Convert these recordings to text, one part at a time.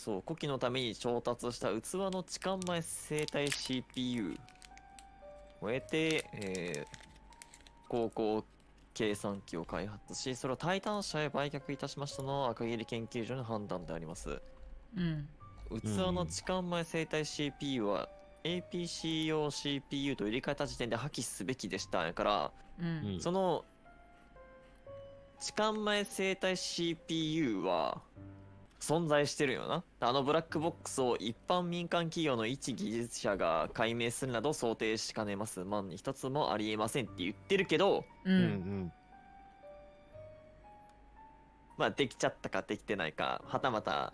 そう、古希のために調達した器の置換前生体 CPU を得て、高校計算機を開発し、それをタイタン社へ売却いたしましたのは赤切研究所の判断であります。 うん。 器の置換前生体 CPU は APC 用 CPU と入れ替えた時点で破棄すべきでしたから、 うん。 その置換前生体 CPU は存在してるよな。あのブラックボックスを一般民間企業の一技術者が解明するなど想定しかねます。万に一つもありえませんって言ってるけど、まあできちゃったかできてないか、はたまた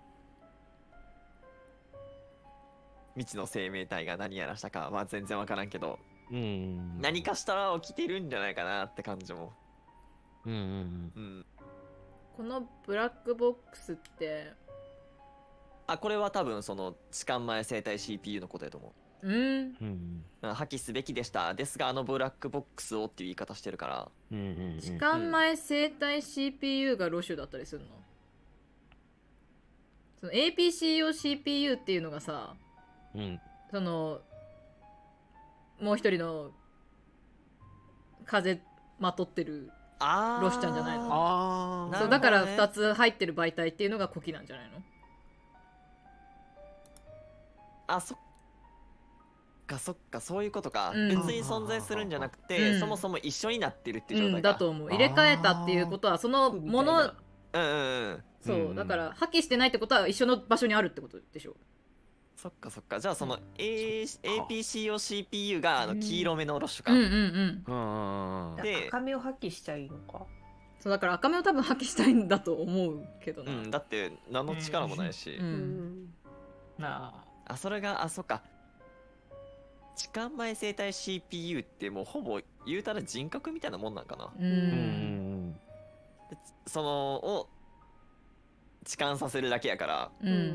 未知の生命体が何やらしたかは全然わからんけど、何かしたら起きてるんじゃないかなって感じも。 このブラックボックスって、 これは多分その置換前生体 CPU のことやと思う。破棄すべきでしたですが、あのブラックボックスをっていう言い方してるから。 置換前生体 CPU がロシュだったりするの？その APC 用 CPU っていうのがさ、そのもう一人の風まとってるロシちゃんじゃないの？そうだから2つ入ってる媒体っていうのが古希なんじゃないの？ そっかそっか、そういうことか。別に存在するんじゃなくて、そもそも一緒になってるっていう状態か。 だと思う。入れ替えたっていうことはそのもの、そうだから破棄してないってことは一緒の場所にあるってことでしょ。 そっかそっか。じゃあその、APC 用 CPU が黄色めのロッシュか。 で赤目を破棄しちゃいいのか。 そうだから赤目を多分破棄したいんだと思うけどな。 だって何の力もないし。それがそっか。置換前生体 CPU ってもうほぼ言うたら人格みたいなもんなんかな。そのを置換させるだけやから。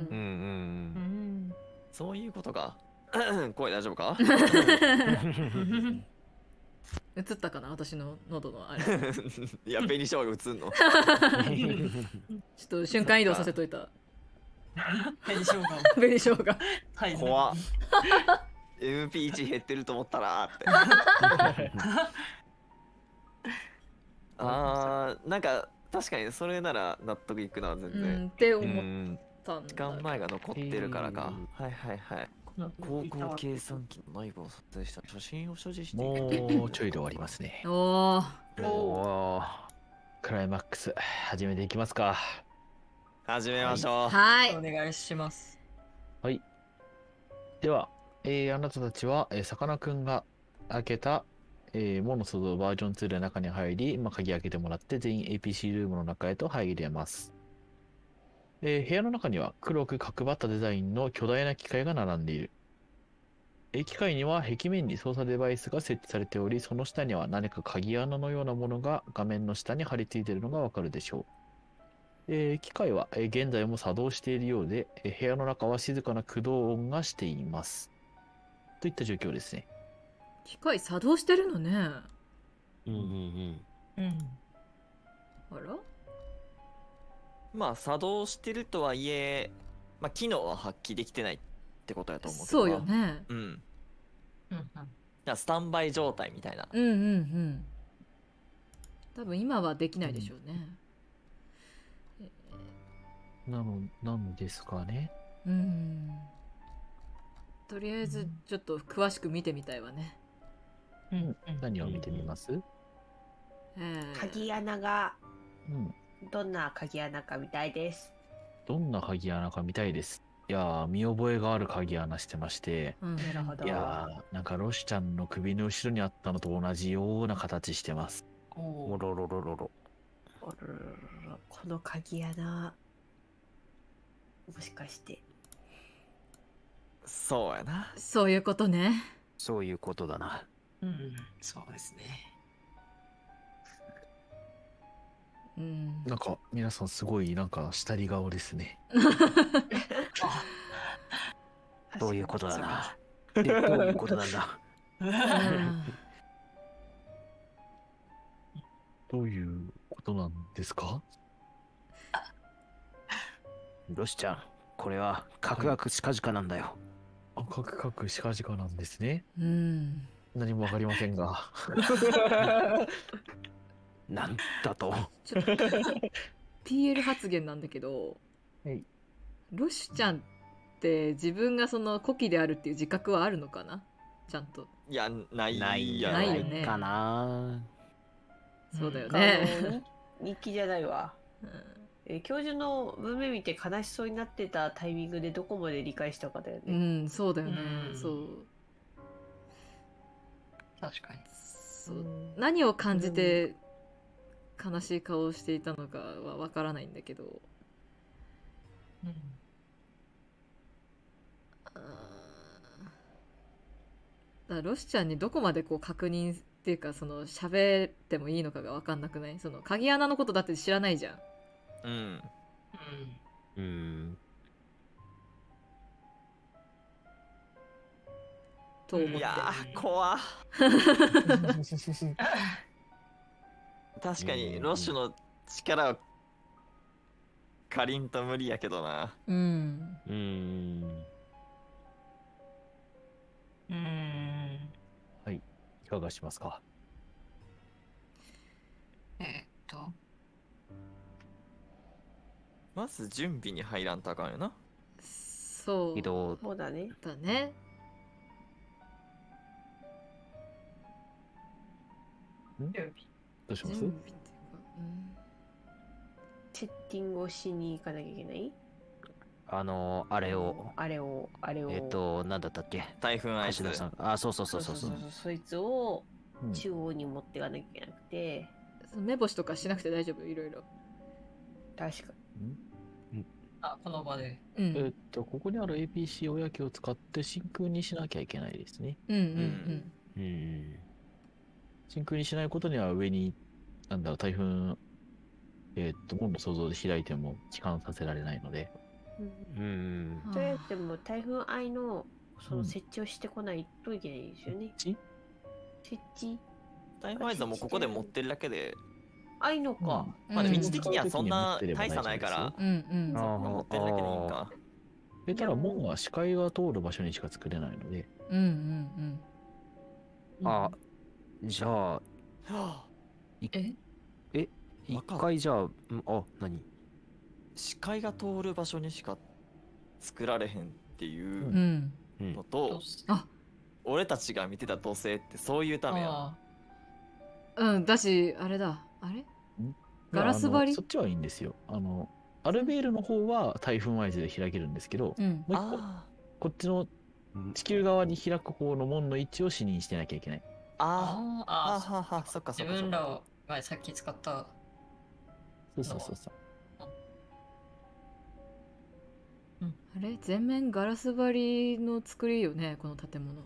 そういうことか。声大丈夫か？ 映ったかな私の喉のあれ。 いや紅生姜映んの。 ちょっと瞬間移動させといた。 紅生姜。 紅生姜。 怖っ。MP1 減ってると思ったらって。なんか確かにそれなら納得いくな、全然。 って思ったんだ。 時間前が残ってるからか。はいはいはい。高校計算機の内部を撮影した写真を所持している。 もうちょいで終わりますね。 おクライマックス始めていきますか。 始めましょう。 はい。 お願いします。 はい。では、あなたたちは、さかなクンが開けた、モノソドバージョン2の中に入り、鍵開けてもらって全員 APC ルームの中へと入れます。部屋の中には黒く角張ったデザインの巨大な機械が並んでいる。機械には壁面に操作デバイスが設置されており、その下には何か鍵穴のようなものが画面の下に貼り付いているのがわかるでしょう。機械は現在も作動しているようで、部屋の中は静かな駆動音がしています。といった状況ですね。 機械作動してるのね。あら？ まあ作動してるとはいえ、機能は発揮できてないってことやと思うけど。 そうよね。 スタンバイ状態みたいな。 多分今はできないでしょうね。 なんですかね。 とりあえずちょっと詳しく見てみたいわね。 何を見てみます？ 鍵穴がどんな鍵穴かみたいです。 どんな鍵穴かみたいです。いやー、見覚えがある鍵穴してまして、いやー、なんかロシちゃんの首の後ろにあったのと同じような形してます。 この鍵穴、もしかして。 そうやな。 そういうことね。 そういうことだな。 そうですね。 なんか皆さんすごいなんか下り顔ですね。 どういうことだな。どういうことなんだ。 どういうことなんですか？ ロシちゃん、 これはカクカクしかじかなんだよ。 あ、カクカクしかじかなんですね。 うん何もわかりませんが。 なんだと。 ちょっと PL 発言なんだけど、 はい、 ロシュちゃんって自分がその古希であるっていう自覚はあるのかな、ちゃんと。 いや、ないないやろ。 ないよねかな。 そうだよあね、 の日記じゃないわ。 う教授の文面見て悲しそうになってたタイミングでどこまで理解したかだよね。 ん、そうだよね、 うんそう確かに。 そう何を感じて悲しい顔をしていたのかはわからないんだけど、 うんだからロシちゃんにどこまでこう確認っていうか、その喋ってもいいのかが分かんなくない？その鍵穴のことだって知らないじゃん。 うん。 と思って。 いやー、怖っ。確かに、ロッシュの力を借りんと無理やけどな。 うんはい、いかがしますか。 まず準備に入らんとあかんよな。 そう移動。 そうだね。 だね。 どうします？ 準備っていうか、 セッティングをしに行かなきゃいけない。 あれを。なんだったっけ。 台風アイス。 橋田さん。あ、そう。 そいつを中央に持っていかなきゃいけなくて。 目星とかしなくて大丈夫、いろいろ。 確かあ、この場で。 ここにある APC 親機を使って真空にしなきゃいけないですね。真空にしないことには上に、台風、門の想像で開いても帰還させられないので。 とりあえずでも台風愛のその設置をしてこないといけないですよね。設置台風アイスはもうここで持ってるだけで。 愛のか。 まあ、位置的にはそんな大差ないから。持ってるだけでいいんか。 ただ門は視界が通る場所にしか作れないので。 あ、じゃあ。一回じゃあ、何？ 視界が通る場所にしか作られへんっていうのと、俺たちが見てた土星ってそういうためや。 だし、あれだ。あれガラス張り？ そっちはいいんですよ。アルベールの方は台風合図で開けるんですけど、もう一個、こっちの地球側に開く方の門の位置を視認してなきゃいけない。 そっか。 自分らがさっき使った。 そう。 あれ全面ガラス張りの作りよね、この建物って。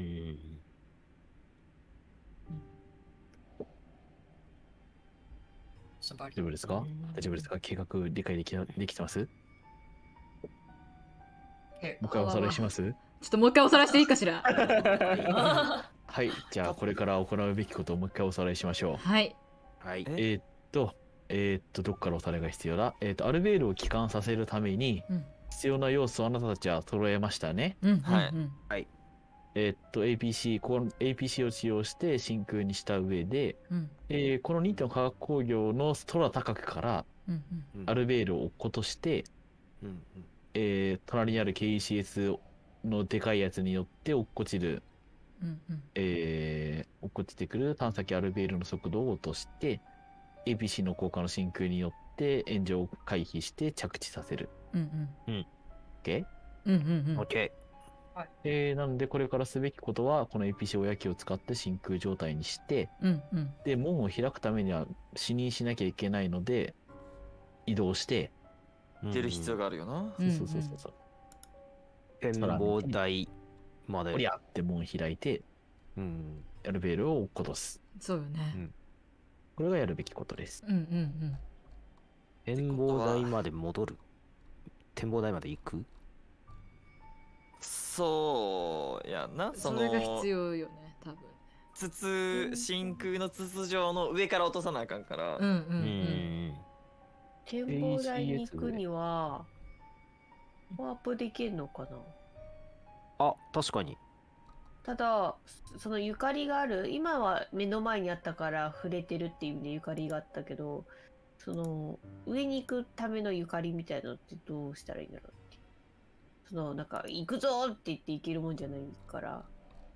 大丈夫ですか？計画理解できてます？もう一回おさらいします？ ちょっともう一回おさらいしていいかしら。 はい、じゃあこれから行うべきことをもう一回おさらいしましょう。 はい。 どっからおさらいが必要だ？アルベールを帰還させるために必要な要素をあなたたちは揃えましたね。 はい。 APC を使用して真空にした上で、この2.5化学工業の空高くからアルベールを落っことして、隣にある KECS のでかいやつによって落っこちる、落っこちてくる探査機アルベールの速度を落として、APC の効果の真空によって炎上を回避して着地させる。OK？ なのでこれからすべきことはこの APC 親機を使って真空状態にして、で門を開くためには視認しなきゃいけないので移動して出る必要があるよな。 そう。 展望台まで。 おりゃって門開いて、アルベールを落っことす。 そうよね。 これがやるべきことです。 展望台まで戻る。展望台まで行く？ そうやな。 それが必要よね、多分。 真空の筒状の上から落とさなあかんから。 展望台に行くにはワープできるのかな。 あ、確かに。 ただそのゆかりがある、今は目の前にあったから触れてるっていう意味でゆかりがあったけど、その上に行くためのゆかりみたいなのってどうしたらいいんだろうって。そのなんか行くぞって言って行けるもんじゃないから。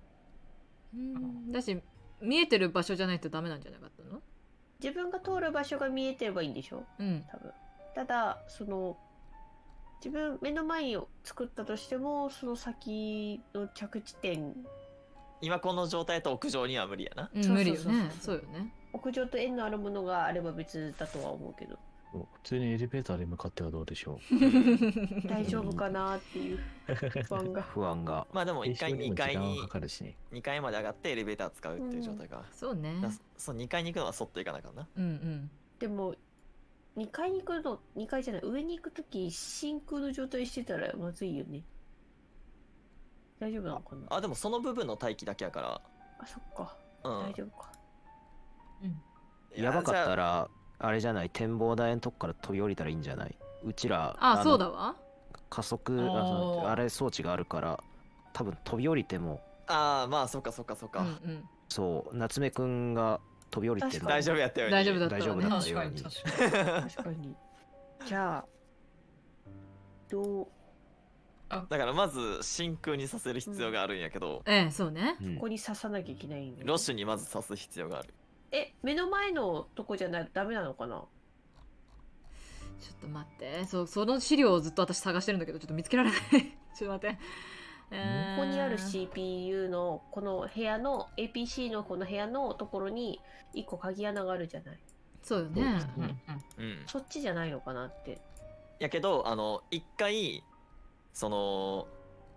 だし見えてる場所じゃないとダメなんじゃなかったの？ 自分が通る場所が見えてればいいんでしょ、多分。ただその自分目の前を作ったとしても、その先の着地点、 今この状態と屋上には無理やな。 無理よね。そうよね。 屋上と縁のあるものがあれば別だとは思うけど、 普通にエレベーターで向かってはどうでしょう大丈夫かなっていう不安が。 まあでも1階2階にかかるしね。 2階まで上がってエレベーター使うっていう状態が、 そうね。 そう2階に行くのはそっと行かなあかんな。 でも2階に行くの、2階じゃない、上に行くとき真空の状態してたらまずいよね。大丈夫なのかな。 あでもその部分の待機だけやから。 あ、そっか、大丈夫か。 やばかったらあれじゃない、展望台のとこから飛び降りたらいいんじゃない？うちらそうだわ。 加速あれ装置があるから多分飛び降りても。 まあそっかそっかそっか。 そう夏目くんが飛び降りてる大丈夫やったように。 大丈夫だったように。 確かに。じゃあどう、 だからまず真空にさせる必要があるんやけど、 そうね。 ここに刺さなきゃいけないんで、 ロッシュにまず刺す必要がある。 目の前のとこじゃないとダメなのかな。 ちょっと待って、その資料をずっと私探してるんだけどちょっと見つけられない。ちょっと待って。 ここにある CPU のこの部屋の APC のこの部屋のところに1個鍵穴があるじゃない。 そうよね。 そっちじゃないのかなって。 やけど一回その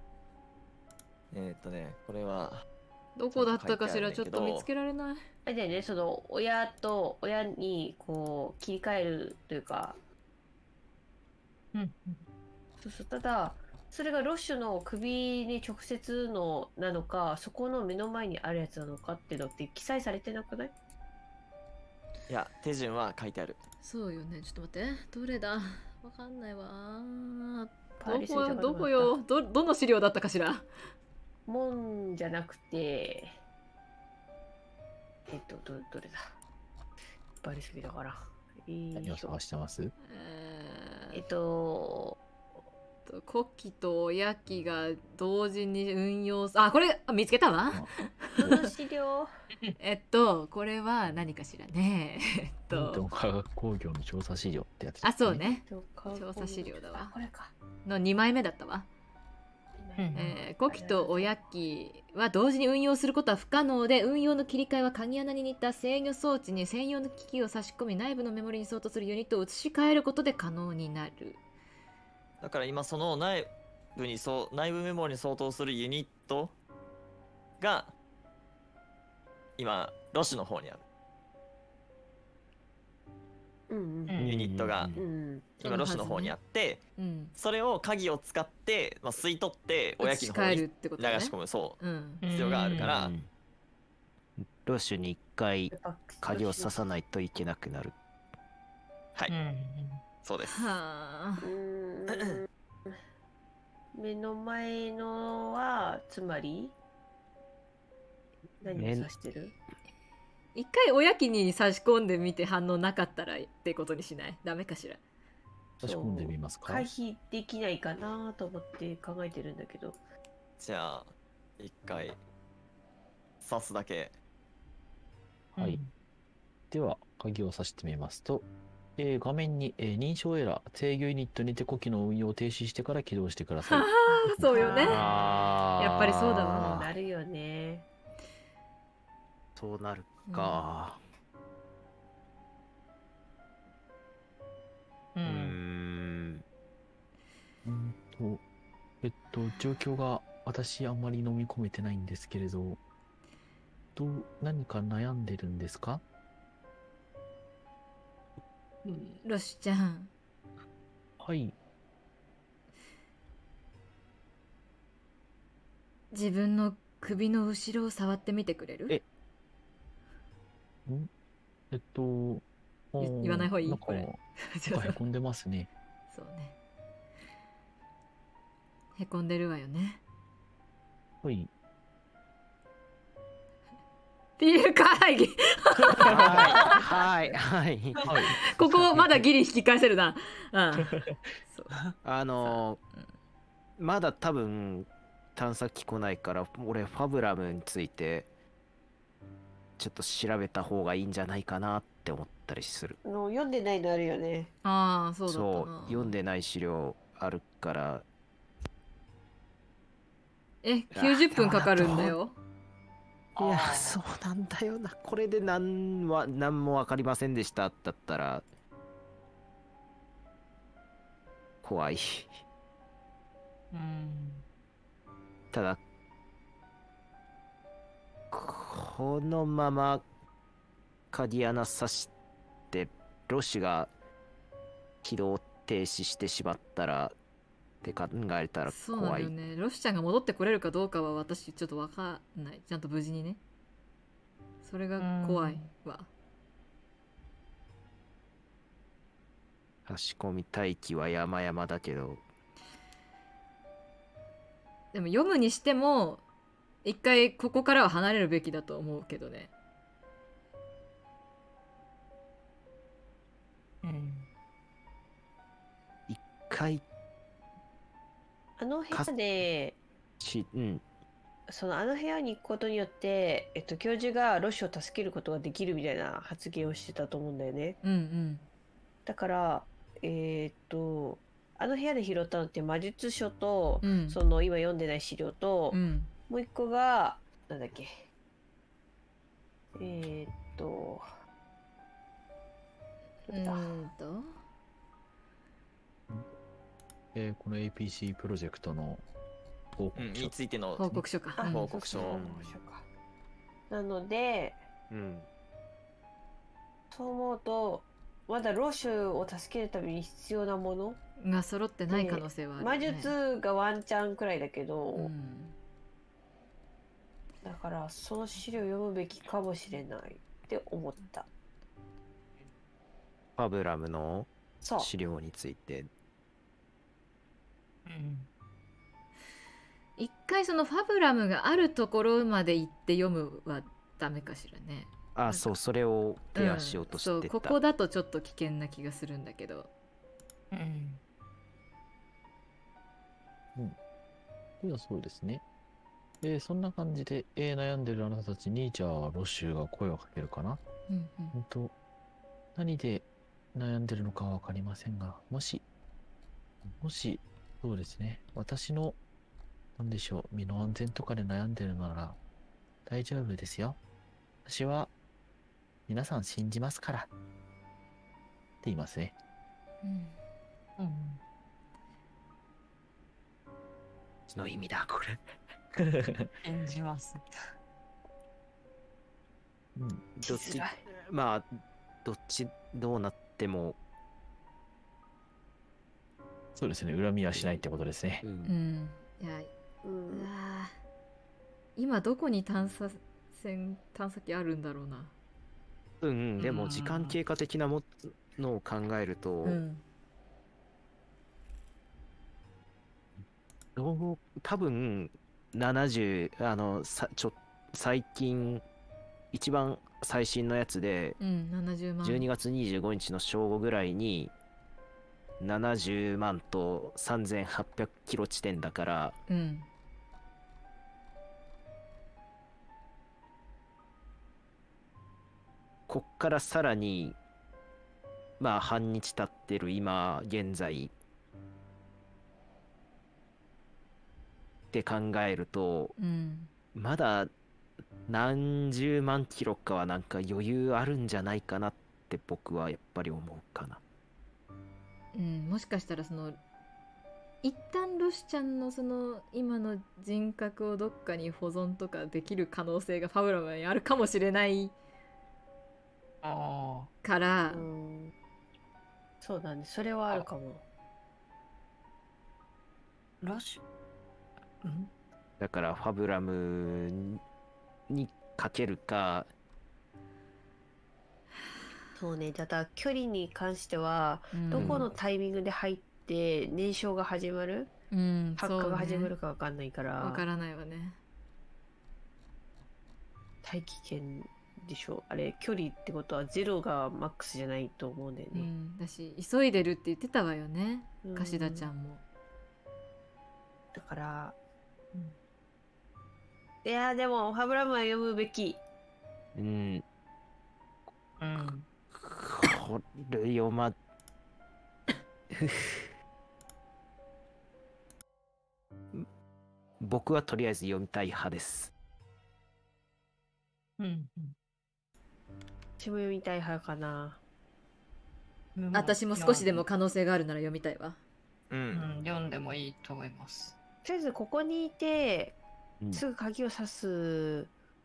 これはどこだったかしら、ちょっと見つけられない。 あれだよね、その親にこう切り替えるというか、ただそれがロッシュの首に直接のなのか、そこの目の前にあるやつなのかっていうのって記載されてなくない？ いや手順は書いてある。 そうよね。ちょっと待って、どれだ、わかんないわ。どこよ、どの資料だったかしら。 もんじゃなくてどれだ、バリすぎだから。 何を探してます？ 古希とおやきが同時に運用これ見つけたわ。 この資料これは何かしらね。 化学工業の調査資料ってやつ、 そうね、調査資料だわ。 これかの2枚目だったわ。古希とおやきは同時に運用することは不可能で、運用の切り替えは鍵穴に似た制御装置に専用の機器を差し込み、内部のメモリに相当するユニットを移し替えることで可能になる。 だから今その内部メモリに相当するユニットが今ロッシュの方にある。ユニットが今ロッシュの方にあって、それを鍵を使って吸い取っておやきの方に流し込む、必要があるから、 ロッシュに一回鍵を刺さないといけなくなる。 はい、そうです。 目の前のはつまり何を指してる？ 一回おやきに差し込んでみて反応なかったらってことにしない？ダメかしら。 差し込んでみますか？ 回避できないかなと思って考えてるんだけど。 じゃあ一回刺すだけ。 はい。では鍵を刺してみますと、画面に、認証エラー、制御ユニットにて呼気の運用を停止してから起動してください。 そうよね。やっぱりそうだわ。 なるよね。 そうなるか。 状況が私あんまり飲み込めてないんですけれど、何か悩んでるんですか？ ロシちゃん。 はい。 自分の首の後ろを触ってみてくれる？言わない方がいい？これなんかへこんでますね。 そうね。 へこんでるわよね。 ほい。 PL 会議はいはいはい。 はい。 ここまだギリ引き返せるな。うんそうまだ多分探査機来ないから俺ファブラムについてちょっと調べた方がいいんじゃないかなって思ったりする。 読んでないのあるよね。 ああ、そうだったそうな。 読んでない資料あるから。 90分かかるんだよ。 いやそうなんだよな。これで何も分かりませんでしただったら怖い。ただこのままカディアナ刺してロシュが起動停止してしまったらって考えたらそうなん怖い。 だよね。ロシちゃんが戻ってこれるかどうかは私ちょっとわかんない。ちゃんと無事にね。それが怖いわ。 差し込み待機は山々だけど。 でも読むにしても一回ここからは離れるべきだと思うけどね。 一回あの部屋でうんあの部屋に行くことによって、教授がロシを助けることができるみたいな発言をしてたと思うんだよね。 うんうん。 だからあの部屋で拾ったのって魔術書と、 うん今読んでない資料と、 うんもう一個がなんだっけこの APC プロジェクトの報告書についての報告書か。 あ報告書そうそう報告書か。なのでそう思うとまだロシュを助けるために必要なもの、 が揃ってない可能性はあるよ魔ね。 術がワンチャンくらいだけど、 うんだからその資料読むべきかもしれないって思った。 ファブラムのそう資料について。 一回そのファブラムがあるところまで行って読むはダメかしらね。 あ、そう、それを提案しようとしてた。 そうここだとちょっと危険な気がするんだけど。 ではそうですね。そんな感じで、悩んでるあなたたちに、じゃあ、ロッシュが声をかけるかな。何で悩んでるのかはわかりませんが、もし、そうですね、私の、なんでしょう、身の安全とかで悩んでるなら、大丈夫ですよ。私は、皆さん信じますから。って言いますね。 の意味だ、これ。 演じます。 どっち、まあ、どうなっても。 そうですね、恨みはしないってことですね。 いや、今どこに探査機あるんだろうな。 でも時間経過的なものを考えると、多分最近一番最新のやつで、 70万 12月25日の正午ぐらいに70万と3800キロ地点だから、こっからさらにまあ半日経ってる今現在って考えると、まだ何十万キロかはなんか余裕あるんじゃないかなって僕はやっぱり思うかな。 もしかしたら一旦ロシちゃんの今の人格をどっかに保存とかできる可能性がファブラムにあるかもしれないから、 そうだね、それはあるかも。 ロシだからファブラムにかけるか。 そうね、だ距離に関しては、どこのタイミングで入って燃焼が始まるうん発火が始まるかかわかんないから、 わからないわね。 大気圏でしょ。あれ距離ってことはゼロがマックスじゃないと思うんだよね。 うんだし急いでるって言ってたわよね、 うん樫田ちゃんも。 だから、いやでもファブラムは読むべき。 うん。 うん。 これ読ま僕はとりあえず読みたい派です。 うん。 私も読みたい派かな。 うん私も少しでも可能性があるなら読みたいわ。 う。 うんん、読んでもいいと思います。 とりあえずここにいてうんすぐ鍵を刺す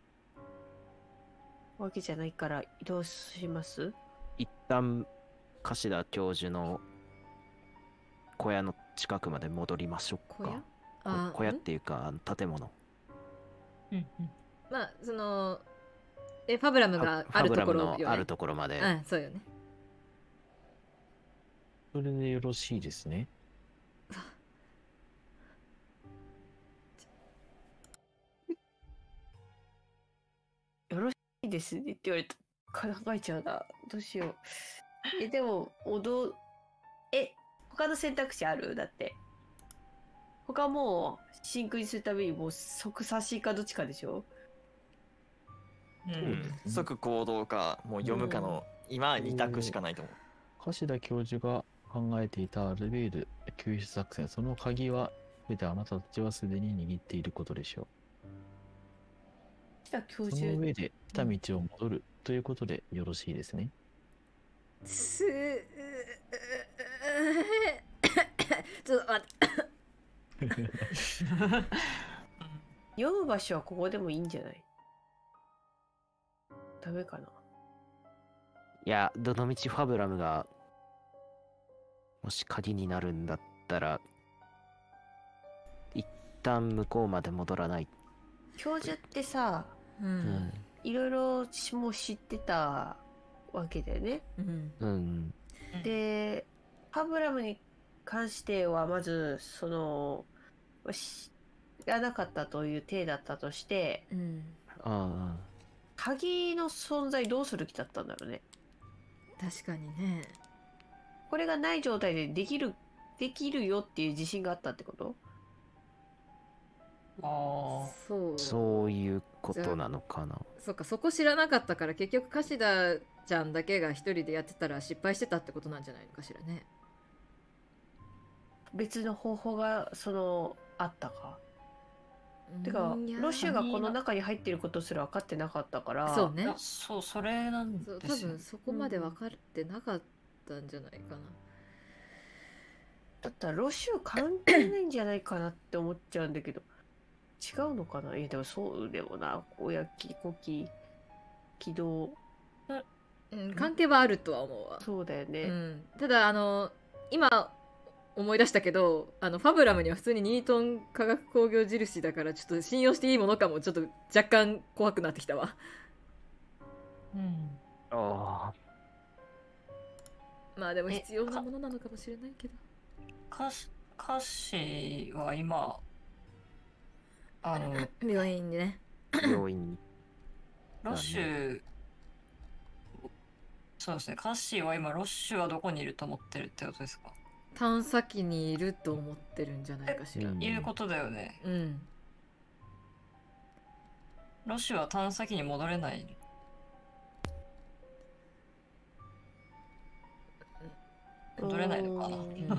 わけじゃないから移動します。 一旦樫田教授の小屋の近くまで戻りましょうか。小屋っていうか建物。 うん。 まあそのファブラムがあるところファブラムよね。 のあるところまで。 うんそうよね。 それでよろしいですね。 よろしいですねって言われた。考えちゃうな。どうしよう。でも他の選択肢ある？だって他もう真空にするためにもう即差しかどっちかでしょ。 うん、即行動かもう読むかの、今は2択しかないと思う。 樫田教授が考えていたアルベール救出作戦、その鍵は全てあなたたちはすでに握っていることでしょじゃあ教う。そ授の上で来た道を戻るということでよろしいですね。 ちょっと待って。 読む場所はここでもいいんじゃない？ダメかな。 いや、どのみちファブラムがもし鍵になるんだったら一旦向こうまで戻らない。 教授ってさ、 うんいろいろもう知ってたわけだよね。 うんでファブラムに関してはまずその知らなかったという体だったとして、 うんあ鍵の存在どうする気だったんだろうね。 確かにね。 これがない状態でできるよっていう自信があったってこと？ あそうそういうことなのかな。 そっか、そこ知らなかったから結局樫田ちゃんだけが一人でやってたら失敗してたってことなんじゃないのかしらね。 別の方法があったか。てかうんいやロシュがこの中に入ってることすら分かってなかったから。 そうねいや、そう、それなんそう多ですよ分。そこまで分かってなかったんじゃないかな。 だったらロシュ関係ないんじゃないかなって思っちゃうんだけど違うのかな。でもそうでもな。親木古希起動うん関係はあるとは思うわ。 そうだよね。 ただ今思い出したけどファブラムには普通にニートン化学工業印だからちょっと信用していいものかもちょっと若干怖くなってきたわ。 うん。 あまあでも必要なものなのかもしれないけど。 カッシーは今、 病院にね。 あ、病院に。 ロッシュ、そうですね、カッシーは今、ロッシュはどこにいると思ってるってことですか？ 探査機にいると思ってるんじゃないかしら。 うんいうことだよね。 うんロッシュは探査機に戻れない。戻れないのかな。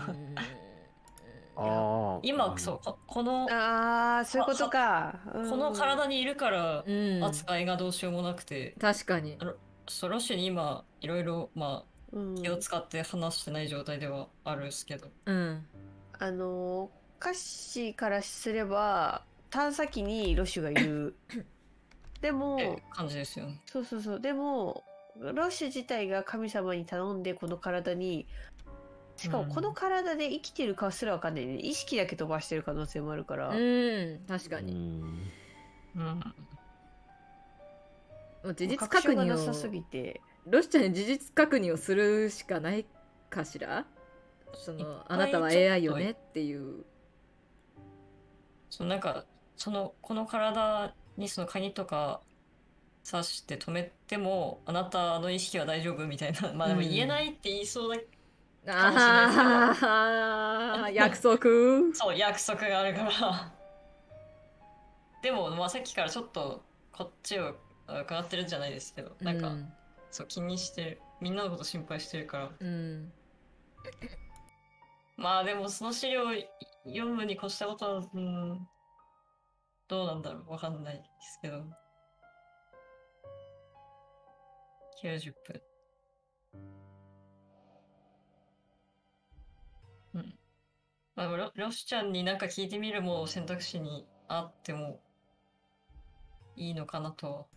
ああ。 今、そう、このそういうことか。 この体にいるからうん扱いがどうしようもなくて、 確かに。 そう、ロッシュに今いろいろうん気を使って話してない状態ではあるんですけど、 うんカッシーからすれば探査機にロシュがいる。でもって感じですよね。 そうでもロシュ自体が神様に頼んでこの体に、しかもこの体で生きてるかすらわかんないね。意識だけ飛ばしてる可能性もあるから。 確かに。 うん。 もう事実確確認証がなさすをぎて。 ロシちゃんに事実確認をするしかないかしら。 いっぱいあなたは AI よねっていう。 なんかこの体にその鍵とか刺して止めてもあなたの意識は大丈夫みたいな、まあでも言えないって言いそうだ、かもしれないですけどああ、約束。 そう約束があるからでも、まあ、さっきからちょっとこっちを伺ってるんじゃないですけど、なんか、そう気にしてる、みんなのこと心配してるから、まあでもその資料読むに越したことは、どうなんだろう、わかんないですけど。90分。まあ、でもロシちゃんになんか聞いてみるも選択肢にあってもいいのかなと。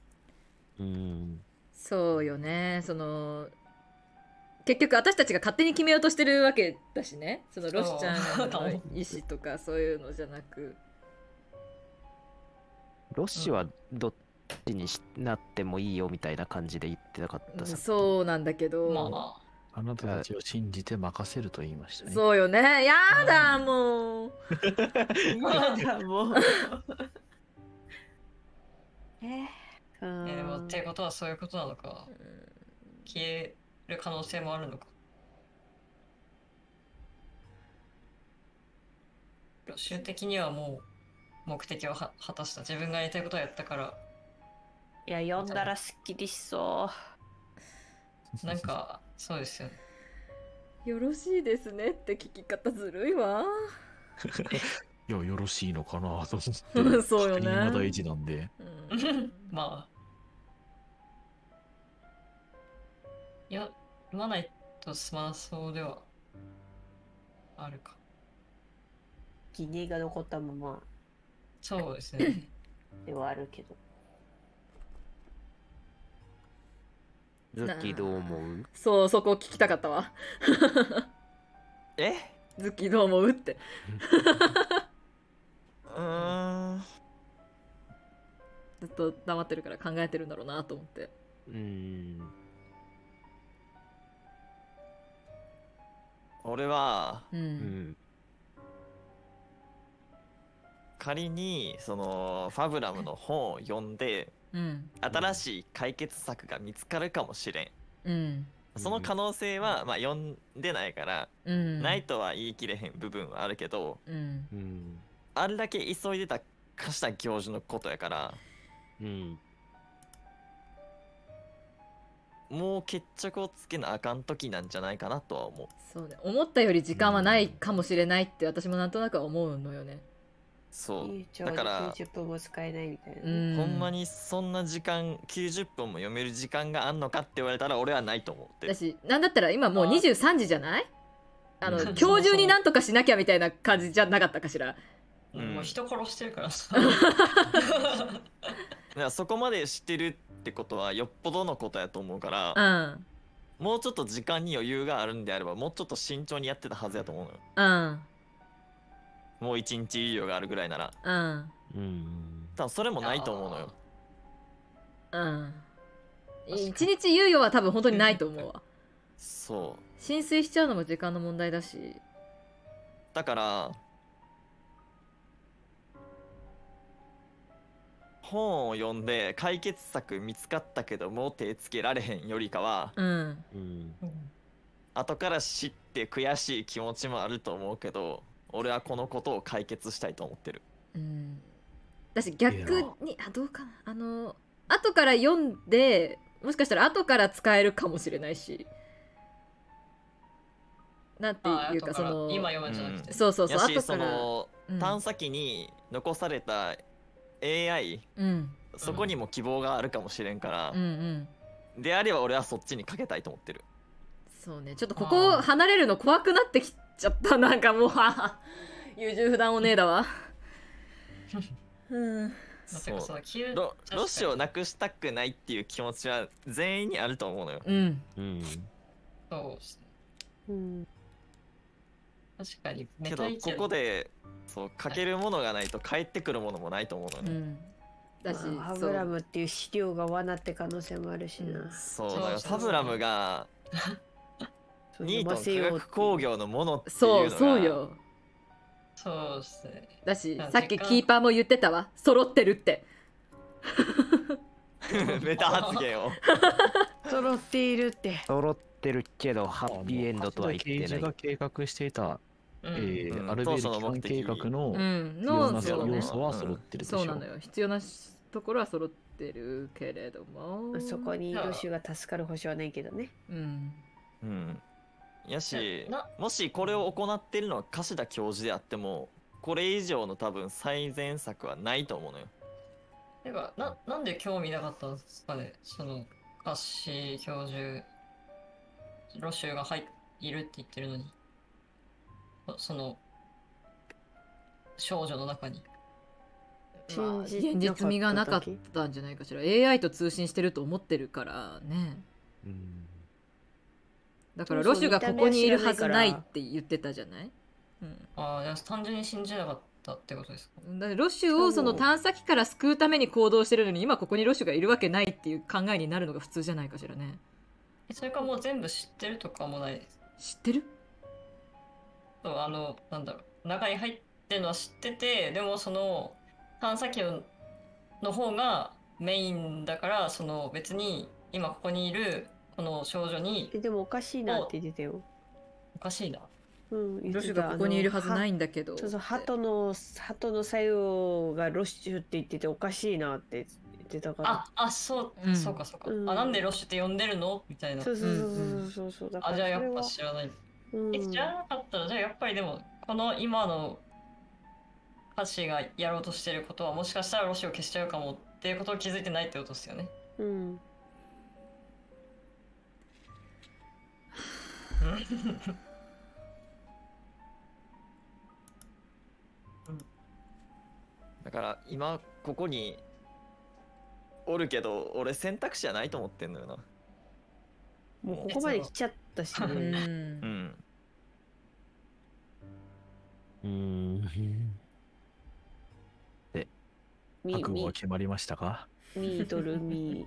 そうよね。結局私たちが勝手に決めようとしてるわけだしね。ロシちゃんの意思とかそういうのじゃなく。 ロシはどっちになってもいいよみたいな感じで言ってなかったさ。 そうなんだけど。 まあなたたちを信じて任せると言いましたね。 そうよね。やだ、もう。 やだ、もう。 でもってことはそういうことなのか。消える可能性もあるのか。ロシュ的にはもう目的を果たした。自分がやりたいことをやったから。 いや、読んだらすっきりしそう。 なんか、そうですよね。 よろしいですねって聞き方ずるいわ。 いや、よろしいのかなと思って。 そうよね。 確認が大事なんで。 まあ。いや、読まないとすまなそうではあるか。 疑念が残ったままそうですね。 ではあるけど。 ズッキーどう思う？ そう、そこ聞きたかったわ。 え？ ズッキーどう思うって。ずっと黙ってるから考えてるんだろうなと思って。 俺は、仮にそのファブラムの本を読んで、新しい解決策が見つかるかもしれん。その可能性は、まあ、読んでないから、ないとは言い切れへん部分はあるけど、あれだけ急いでたかした教授のことやから、もう決着をつけなあかん時なんじゃないかなとは思う。 そうね、思ったより時間はないかもしれないって私もなんとなくは思うのよね。 そうだから 90分も使えないみたいな、 ほんまにそんな時間90分も読める時間があんのかって言われたら俺はないと思って。 だし、なんだったら今もう23時じゃない？今日中になんとかしなきゃみたいな感じじゃなかったかしら。 もう人殺してるからさ。 だからそこまで知ってるってことはよっぽどのことやと思うから、もうちょっと時間に余裕があるんであればもうちょっと慎重にやってたはずやと思うのよ。もう一日猶予があるぐらいなら。多分それもないと思うのよ。 一日猶予は多分本当にないと思うわ。 そう。 浸水しちゃうのも時間の問題だし。 だから本を読んで解決策見つかったけどもう手つけられへんよりかは、後から知って悔しい気持ちもあると思うけど、俺はこのことを解決したいと思ってる。 私逆にどうかな、後から読んでもしかしたら後から使えるかもしれないし、なんていうか今読むんじゃなくて、 そう後からその探査機に残された AI、そこにも希望があるかもしれんから、であれば俺はそっちにかけたいと思ってる。 そうね、ちょっとここ離れるの怖くなってきちゃった。なんかもう優柔不断おねえだわ。 ロシをなくしたくないっていう気持ちは全員にあると思うのよ。 そうですね。確かに。 けどここでそうかけるものがないと返ってくるものもないと思うのよね。 だしファブラムっていう資料が罠って可能性もあるしな。 そうだからファブラムがニートン化学工業のものっていうのがそうよ。 そうですね。 だしあさっきキーパーも言ってたわ、揃ってるって。 メタ発言を。 揃っているって。 揃ってるけどハッピーエンドとは言って刑事ない。 が計画していた、 うんうんアルベール当初の基本目的計画のうん必要なそうね要素は揃ってるでしょ。 そうなのよ、必要なところは揃ってるけれども、 そこにロシュが助かる保証はないけどね。 うんうん。やしな、 もしこれを行っているのは樫田教授であっても、これ以上の多分最善策はないと思うのよ。 てかなんで興味なかったんですかね、そのカッシー教授、ロシュがいるって言ってるのに、その少女の中に。 まあ現実味がなかったんじゃないかしら。 AI と通信してると思ってるからね。 うんだからロシュがここにいるはずないって言ってたじゃない。 ああ、じゃあ単純に信じなかったってことですか。 だからロシュをその探査機から救うために行動してるのに、今ここにロシュがいるわけないっていう考えになるのが普通じゃないかしらね。 それかもう全部知ってるとかもないです。 知ってる？ そうなんだろう、中に入ってるのは知ってて、でもその探査機の方がメインだから、その別に今ここにいるこの少女にでもおかしいなって言ってたよ。 おかしいな。 うん、言ってた。 ロシュがここにいるはずないんだけど。 そうそう、鳩の作用がロシュって言ってておかしいなって言ってたから。 そう、 うんそうかそうか、 うんなんでロシュって呼んでるのみたいな。 そうそうそうそう。だからじゃあやっぱそ知らない。 れはうん知らなかったら、じゃあやっぱりでもこの今の歌詞がやろうとしてることは、もしかしたらロシュを消しちゃうかもっていうことを気づいてないってことですよね。 うん。 だから今ここにおるけど、俺選択肢はないと思ってんのよな。 もうここまで来ちゃったしうね。 うんん。 覚悟は決まりましたか？ ミートルミ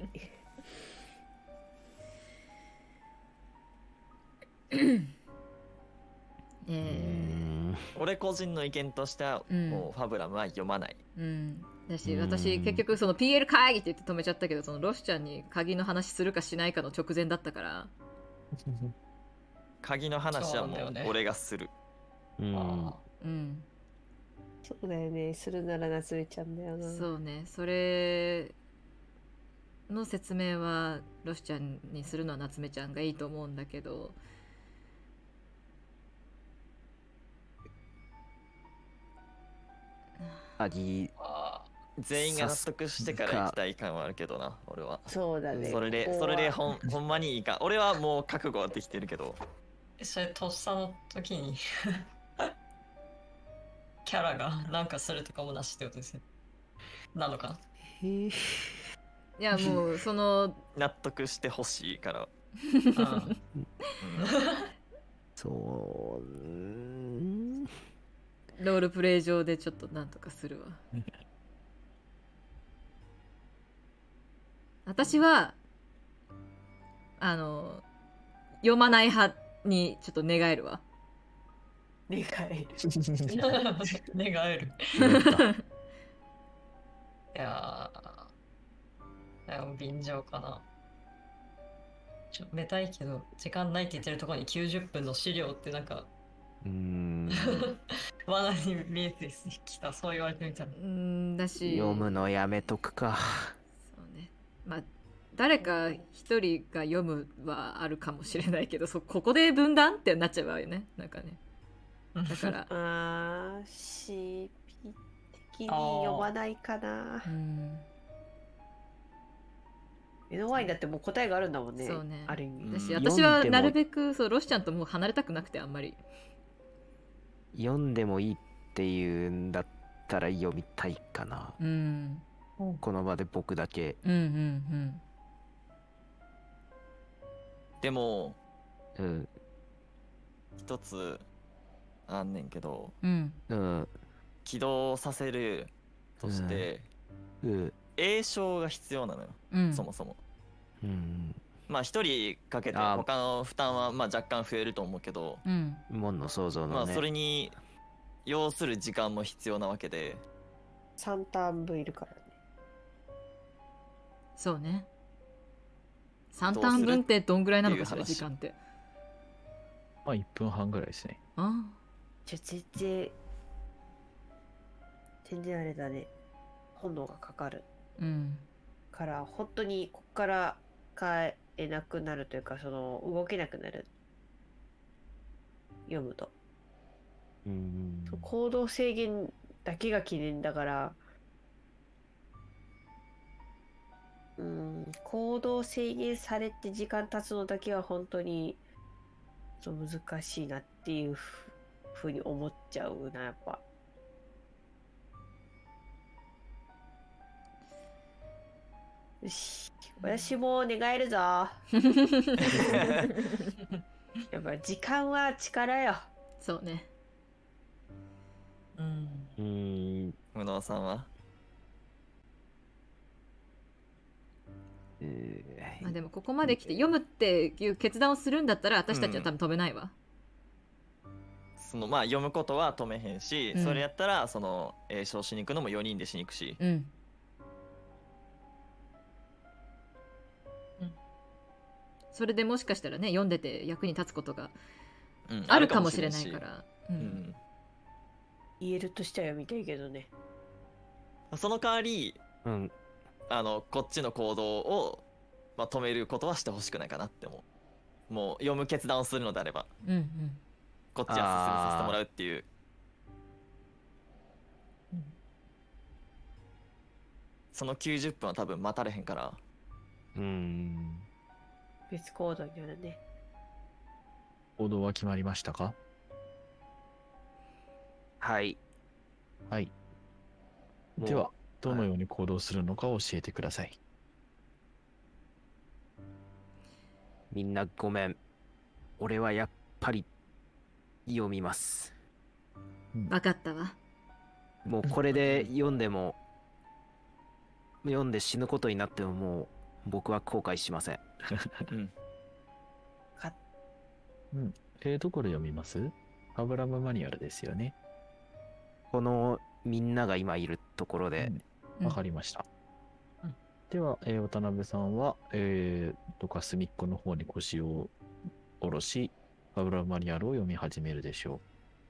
俺個人の意見としては、もうファブラムは読まない。 だし、私結局その PL 会議って言って止めちゃったけど、そのロシちゃんに鍵の話するかしないかの直前だったから。 鍵の話はもう俺がする。 そうだよね。するなら夏目ちゃんだよな。 そうね、それの説明はロシちゃんにするのは夏目ちゃんがいいと思うんだけど、 全員が納得してから行きたい感はあるけどな、俺は。 そうだね。 それでほんまにいいか。俺はもう覚悟はできてるけど。 それとっさの時にキャラがなんかするとかもなしってことですよ。なのか。 いやもうその納得してほしいから。 そうロールプレイ上でちょっとなんとかするわ。私は読まない派にちょっと願えるわ。 願える。 願える。いや便乗かな。めたいけど時間ないって言ってるところに90分の資料ってなんか罠に見えてきた。そう言われてみたらだし、 読むのやめとくか。 そうね、まあ誰か一人が読むはあるかもしれないけど、ここで分断ってなっちゃうわよね、なんかね。だから CP 的に読まないかな。目の前にだってもう答えがあるんだもんね。そうね。ある意味。 私はなるべくロシちゃんともう離れたくなくて、あんまり読んでもいいっていうんだったら読みたいかな。この場で僕だけ。 でも一つあんねんけど、起動させるとして栄唱が必要なのよ、そもそも。まあ一人かけて他の負担はまあ若干増えると思うけど、 門の創造のね、 まあそれに要する時間も必要なわけで、 3ターン分いるからね。 そうね。3ターン分ってどんぐらいなのかしら、 どうする時間って。 まあ1分半ぐらいですね。 あ全然あれだね。本能がかかるあ、うんから本当にこっから帰れなくなるというか、その動けなくなる。読むと。行動制限だけが記念だから、行動制限されて時間経つのだけは本当に難しいなっていうふうに思っちゃうな、やっぱ。よし、私も寝返るぞ。やっぱ時間は力よ。 そうね。 無能さんはまあでもここまで来て読むっていう決断をするんだったら私たちは多分止めないわ。 そのまあ読むことは止めへんし、 うんそれやったらその詠唱しに行くのも4人でしに行くし、 うん。それでもしかしたらね、読んでて役に立つことがあるかもしれないか。ら。 言えるとしては読みたいけどね。 その代わりうん。 こっちの行動を、まあ、止めることはしてほしくないかなって思う。もう読む決断をするのであればうんうんこっちは進めさせてもらうっていう。その90分は多分待たれへんから。 別行動になるね。 行動は決まりましたか？ はい。 はい。 もうでは、どのように行動するのか教えてください。 みんなごめん。俺はやっぱり読みます。 分かったわ。 もうこれで読んでも、読んで死ぬことになってももう僕は後悔しません。 どこで読みます？アブラムマニュアルですよね。 このみんなが今いるところで、 うんわかりました。では、渡辺さんは、どか隅っこの方に腰を下ろし、アブラムマニュアルを読み始めるでしょ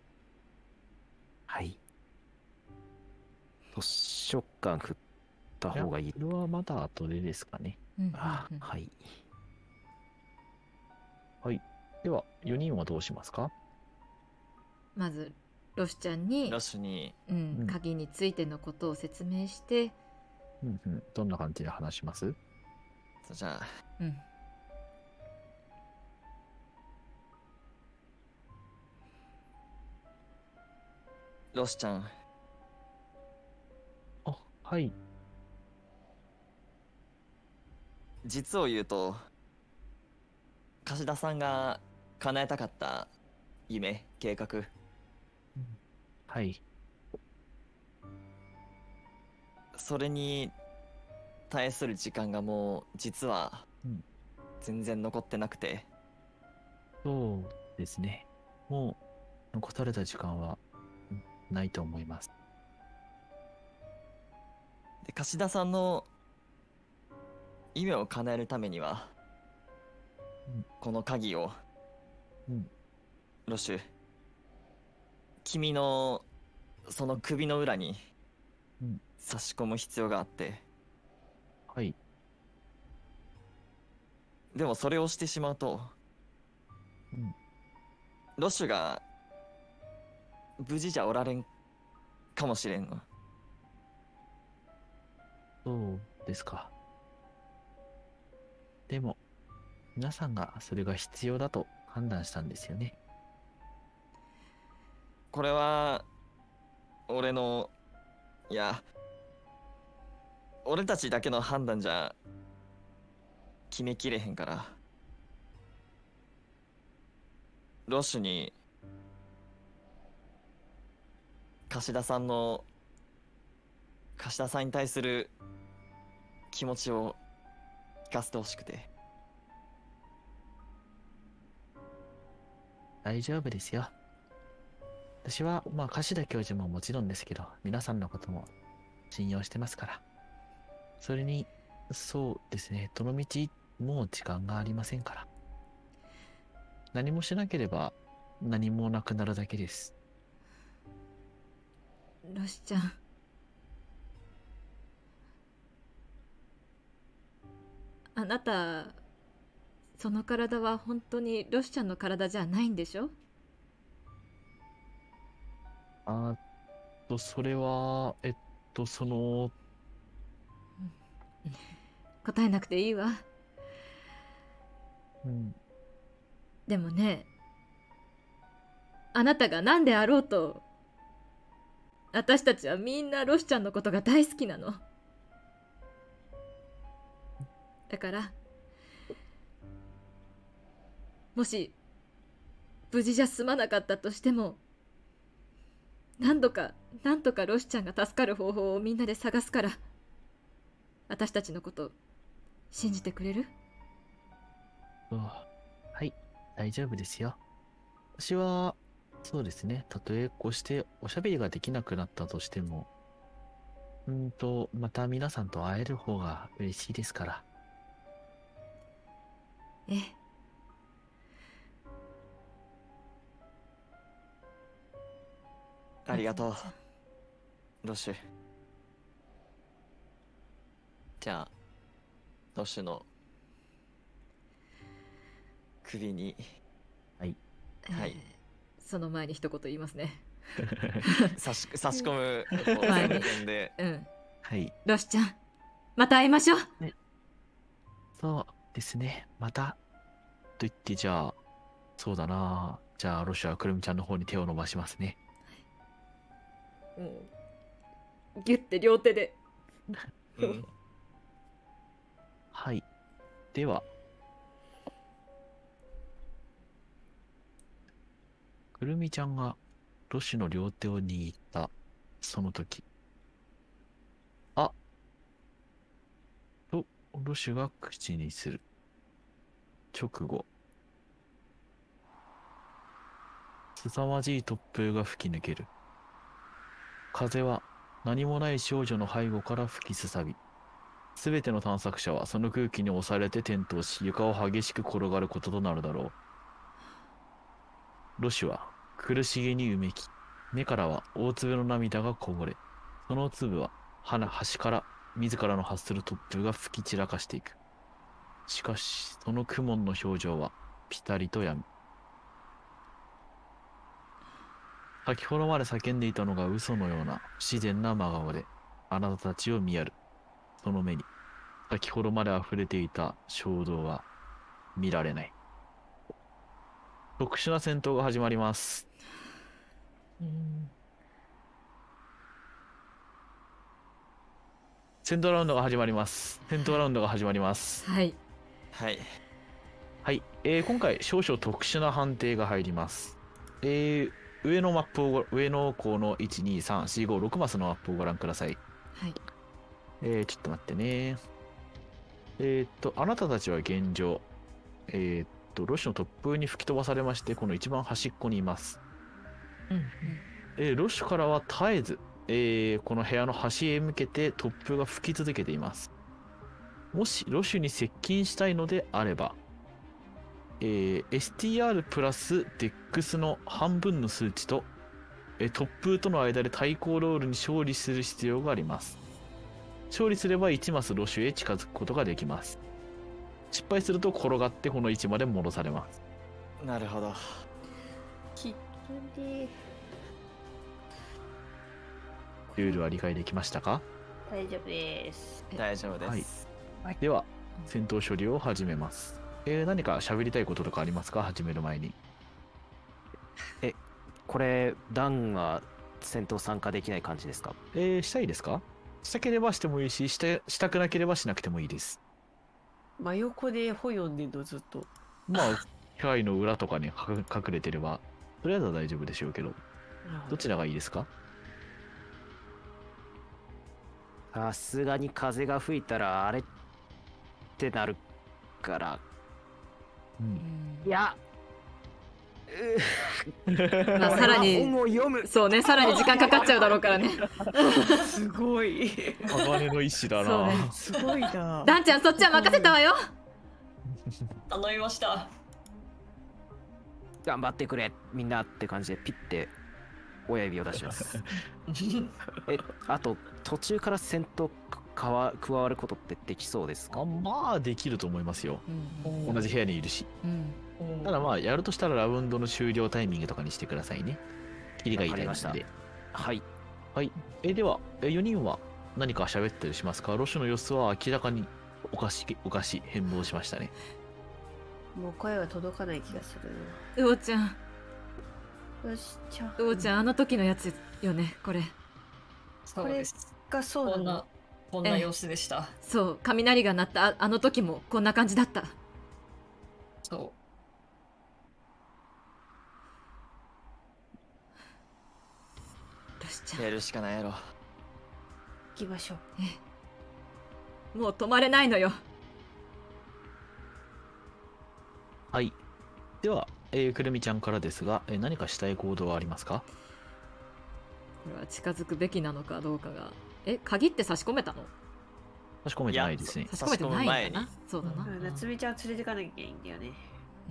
はい。図書館振ったう。 方がいいこ。れはまだ後でですかね。 うんうんあうんはい。 はい。では、4人はどうしますか？ まずロシちゃんにラッシュに鍵についてのことを説明して、 どんな感じで話します？ じゃあうんロシちゃん、 あ、はい。 実を言うと樫田さんが叶えたかった夢、計画、 はい。 それに対する時間がもう実は全然残ってなくて、 そうですね。もう、残された時間はないと思います。 で樫田さんの夢を叶えるためには、この鍵を、ロシュ、君のその首の裏に差し込む必要があって、 はい。 でもそれをしてしまうと、ロシュが無事じゃおられんかもしれんの。 そうですか。でも、皆さんがそれが必要だと判断したんですよね。 これは俺の、いや、俺たちだけの判断じゃ決めきれへんから、ロッシュに樫田さんに対する気持ちを聞かせてほしくて。 大丈夫ですよ。 私は、まあ、樫田教授ももちろんですけど、皆さんのことも信用してますから。それに、そうですね、どの道、もう時間がありませんから。何もしなければ、何もなくなるだけです。 ロシちゃん。あなた、その体は本当にロシちゃんの体じゃないんでしょ？ それは、その、 答えなくていいわ。 うん、 でもね、あなたが何であろうと、私たちはみんなロシちゃんのことが大好きなの。だから、もし無事じゃ済まなかったとしても、なんとかロシちゃんが助かる方法をみんなで探すから、私たちのこと信じてくれる？ はい、大丈夫ですよ。私は、そうですね、たとえこうしておしゃべりができなくなったとしても、また皆さんと会える方が嬉しいですから。 ええ。 ありがとうロシュ。じゃあロシュの首に、はいはい、 その前に一言言いますね。 差し込む前にで、 はい、 ロシちゃん、また会いましょう。 そうですね、またと言って、じゃあそうだな、じゃあロシュはくるみちゃんの方に手を伸ばしますね。 ギュッて両手で、 はい、ではくるみちゃんがロシュの両手を握ったその時、とロシュが口にする。直後、凄まじい突風が吹き抜ける。風は何もない少女の背後から吹きすさび、すべての探索者はその空気に押されて転倒し、床を激しく転がることとなるだろう。ロシュは苦しげにうめき、目からは大粒の涙がこぼれ、その粒は端から自らの発する突風が吹き散らかしていく。しかしその苦悶の表情はピタリとやむ。先ほどまで叫んでいたのが嘘のような不自然な真顔であなたたちを見やる。その目に先ほどまで溢れていた衝動は見られない。特殊な戦闘が始まります。戦闘ラウンドが始まります。戦闘ラウンドが始まります。 はいはいはい、今回少々特殊な判定が入ります。上のマップを上の項の12345マスのマップをご覧ください。 はい。 ちょっと待ってね。あなたたちは現状、ロシュの突風に吹き飛ばされまして、この一番端っこにいます。ロシュからは絶えず、この部屋の端へ向けて突風が吹き続けています。もしロシュに接近したいのであれば、STR プラス DEX の半分の数値と、突風との間で対抗ロールに勝利する必要があります。勝利すれば1マスロシュへ近づくことができます。失敗すると転がってこの位置まで戻されます。 なるほど。 ルールは理解できましたか？ 大丈夫です。 大丈夫です、 はい、では戦闘処理を始めます。何か喋りたいこととかありますか？始める前に。 これダンは戦闘参加できない感じですか？ したいですか？したければしてもいいし、したくなければしなくてもいいです。 真横で本読んでんのずっと。 まあ機械の裏とかに隠れてればとりあえずは大丈夫でしょうけど、どちらがいいですか？ さすがに風が吹いたらあれってなるから、いやまあさらに本を読む。 そうね、さらに時間かかっちゃうだろうからね。 すごい。 鋼の石だそうねな。 すごいな。 ダンちゃんそっちは任せたわよ。 頼みました。 頑張ってくれみんなって感じでピッて親指を出します。あと途中から戦闘加わることってできそうですか？ まあできると思いますよ。同じ部屋にいるし。 うん。 ただまあやるとしたらラウンドの終了タイミングとかにしてくださいね。切りがいいタイミングで。 はい。 はい。では、4人は何か喋ったりしますか？ロシュの様子は明らかにおかし変貌しましたね。 もう声は届かない気がするうおちゃん、 な。よし、じゃあ。 うおちゃん、あの時のやつよね、これ。 そうです。 がそうなの。 こんな様子でした。 そう、雷が鳴ったあの時もこんな感じだった。 そロシちゃん、 やるしかないやろ。 行きましょう。 もう止まれないのよ。 はい。では、くるみちゃんからですが、何かしたい行動はありますか？ これは近づくべきなのかどうかが。鍵って差し込めたの？ 差し込めてないですね。 差し込めてないんだ差し込む前な。そうだな。 夏美ちゃんを連れてかなきゃいけないんだよね。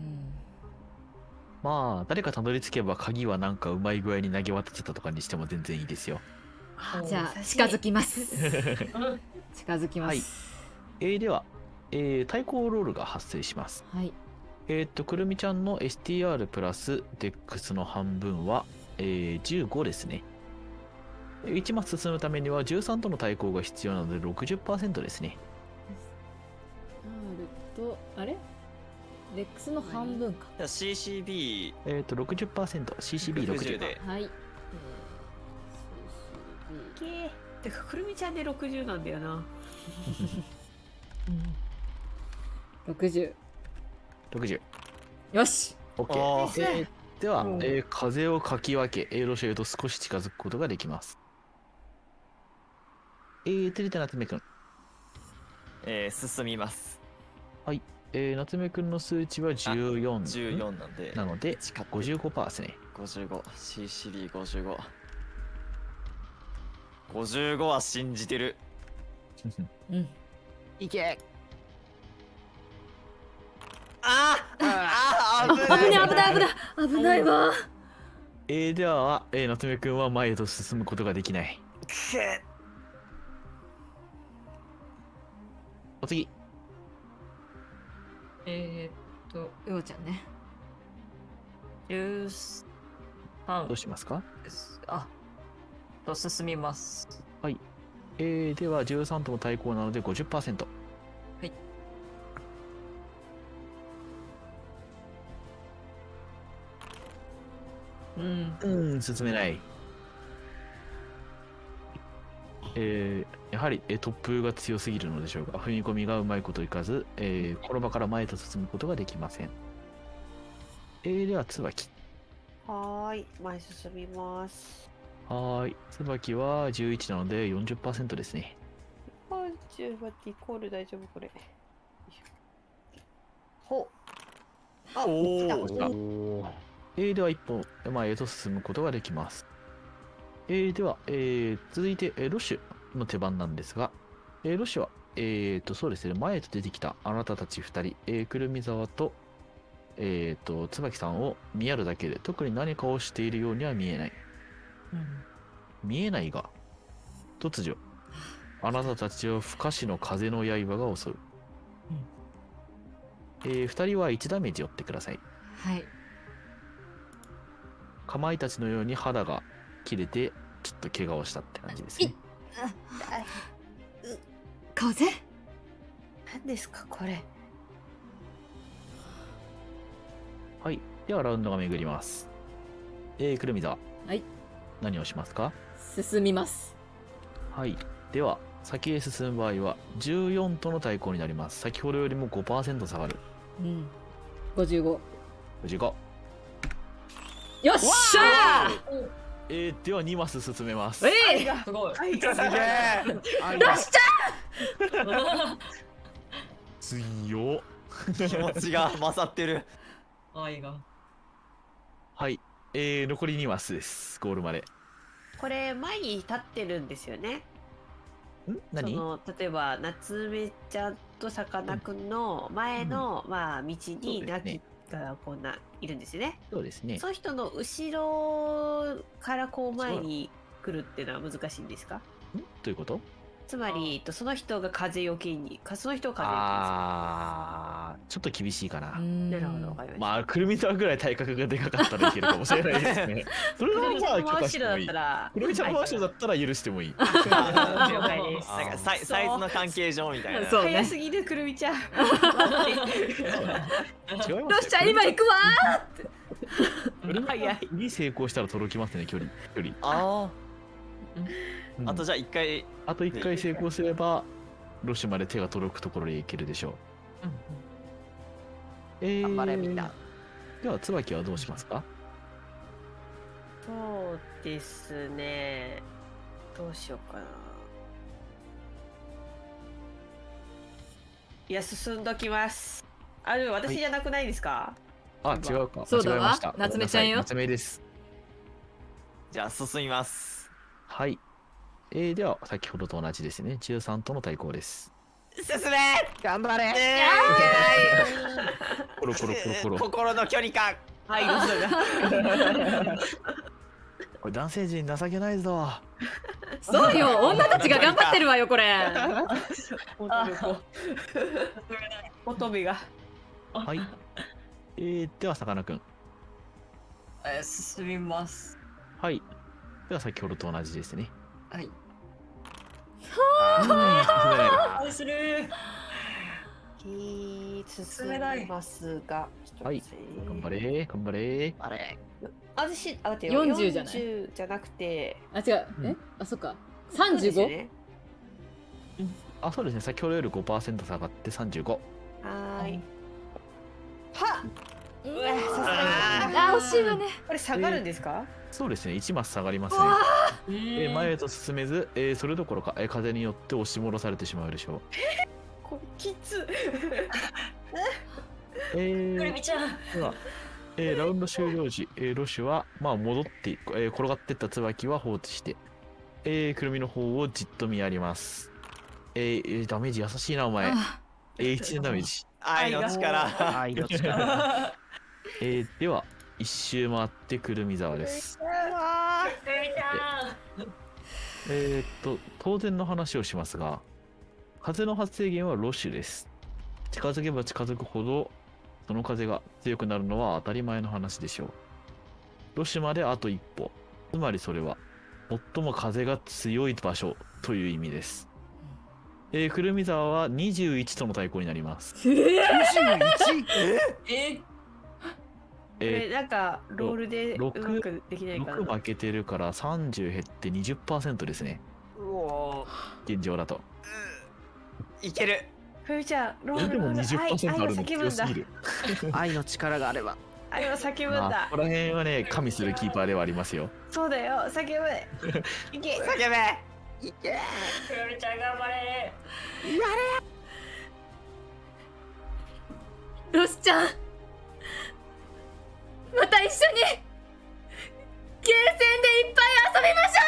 まあ、誰かたどり着けば鍵はなんかうまい具合に投げ渡ってたとかにしても全然いいですよ。 じゃあ近づきます。近づきます。 はい。では、対抗ロールが発生します。 はい。 くるみちゃんの STR プラス DEX の半分は、15ですね。1マス進むためには13との対抗が必要なので 60% ですね。 あれレックスの半分か。 じゃあ CCB、 60%、CCB60 で。 はい。 てかくるみちゃんで60なんだよな。 60。 60。 よし。 OK。では、 うん風をかき分け、ロシェへと少し近づくことができます。続いて夏目くん。 進みます。 夏目くんの数値は14。 14なんで。 なので、 近く 55%ですね。 55。CCB55。55は信じてる。 うん。 いけ。 危ないわ。 では、夏目くんは前へと進むことができない。お次。 うおちゃんね。 13 どうしますか？ です。進みます。 では、13とも対抗なので 50%。進めない。やはり突風が強すぎるのでしょうか。踏み込みがうまいこといかず、この場から前へと進むことができません。では、椿。 はーい、前進みます。 椿は11なので 40% ですね。 40はイコール大丈夫これ。ほう。来た。 では一歩前へと進むことができます。では、続いて、ロシュの手番なんですが、ロシュは、そうですね、前へと出てきたあなたたち2人、くるみ沢と、椿さんを見やるだけで、特に何かをしているようには見えない。見えないが、突如、あなたたちを不可視の風の刃が襲う。2人は1ダメージ負ってください。 はい。 かまいたちのように肌が切れてちょっと怪我をしたって感じですね。 風？ 何ですかこれ。 はい。ではラウンドが巡ります。くるみ沢。 はい。 何をしますか？ 進みます。 はい。では先へ進む場合は14との対抗になります。先ほどよりも 5% 下がる。 55。 55。 よっしゃでは2マス進めます。 ー。 すごい。 はい、 すげえ。 強っ。 気持ちが勝ってる。 愛が。 はい。残り2マスです。ゴールまで。 これ前に立ってるんですよね。 何？ 例えば夏目ちゃんとさかなクンの前の、まあ道にナキがこんないるんですよね。 そうですね。 その人の後ろからこう前に来るっていうのは難しいんですか？ どういうこと？ つまりその人が風よけにその人を風よけにちょっと厳しいかな。 なるほど、わかりました。 まあ、くるみさんぐらい体格がでかかったらいけるかもしれないですね。それはくるみちゃんのまあ、 真後ろだったらくるみちゃんの真後ろだったら許してもいい。 了解です。 なんかサイズの関係上みたいな。 そうね早すぎるくるみちゃん。 違いますよ。 ロシちゃん今行くわ早い。 次成功したら届きますね、距離。 あうんあ。あとじゃあ一回。 あと1回成功すれば、ロシまで手が届くところへ行けるでしょう。 頑張れみんな。 では、椿はどうしますか？ そうですね。どうしようかな。いや、進んどきます。私じゃなくないですか？ あ、違うか。 そうだわ間違えました。 夏目ちゃんよ夏目です。 じゃあ進みます。 はい。では、先ほどと同じですね。13との対抗です。 進め。 頑張れ。 コロコロコロコロ。 心の距離感。 はい、どうぞ。 これ男性陣情けないぞ。 そうよ、女たちが頑張ってるわよこれ。 乙女が。 はい。では、さかなクン。 進みます。 はい。では、先ほどと同じですね。 はい。 はする。 進めますが。 い。頑張れ、頑張れ。 あれ。 待ってよ。 40じゃない 40じゃなくて。 あ、違う。あ、そっか。35？ ね、 あ、そうですね。先ほどより 5% 下がって35。 はーい。はっ。うわ、さすがあ、惜しいわね。 これ下がるんですか？ そうですね。1マス下がりますね。前へと進めず、それどころか、風によって押し戻されてしまうでしょう。 これきつ。 くるみちゃん。 では、ラウンド終了時、ロシュは、まあ、戻って、転がってった椿は放置して、くるみの方をじっと見やります。ダメージ優しいな、お前。1年ダメージ。 愛の力。 愛の力。 では、一周回ってくるみ沢です。 くるみちゃん。 当然の話をしますが、風の発生源はロシュです。近づけば近づくほど、その風が強くなるのは当たり前の話でしょう。ロシュまであと一歩。つまりそれは、最も風が強い場所という意味です。くるみ沢は21との対抗になります。 これなんかロールでうま 6 くできないかな。 6負けてるから30減って 20% ですね。 うお現状だと。 いける。 ふみちゃん、ロールでもロール。 20%あるの叫ぶんだ強すぎ。る。 愛の力があれば。 愛を叫ぶんだまあこ。こら辺はね、加味するキーパーではありますよ。 そうだよ、叫ぶ。いけ。 叫べ。いけ。 くるみちゃん頑張れ。 ロシちゃん、また一緒にゲーセンでいっぱい遊びまし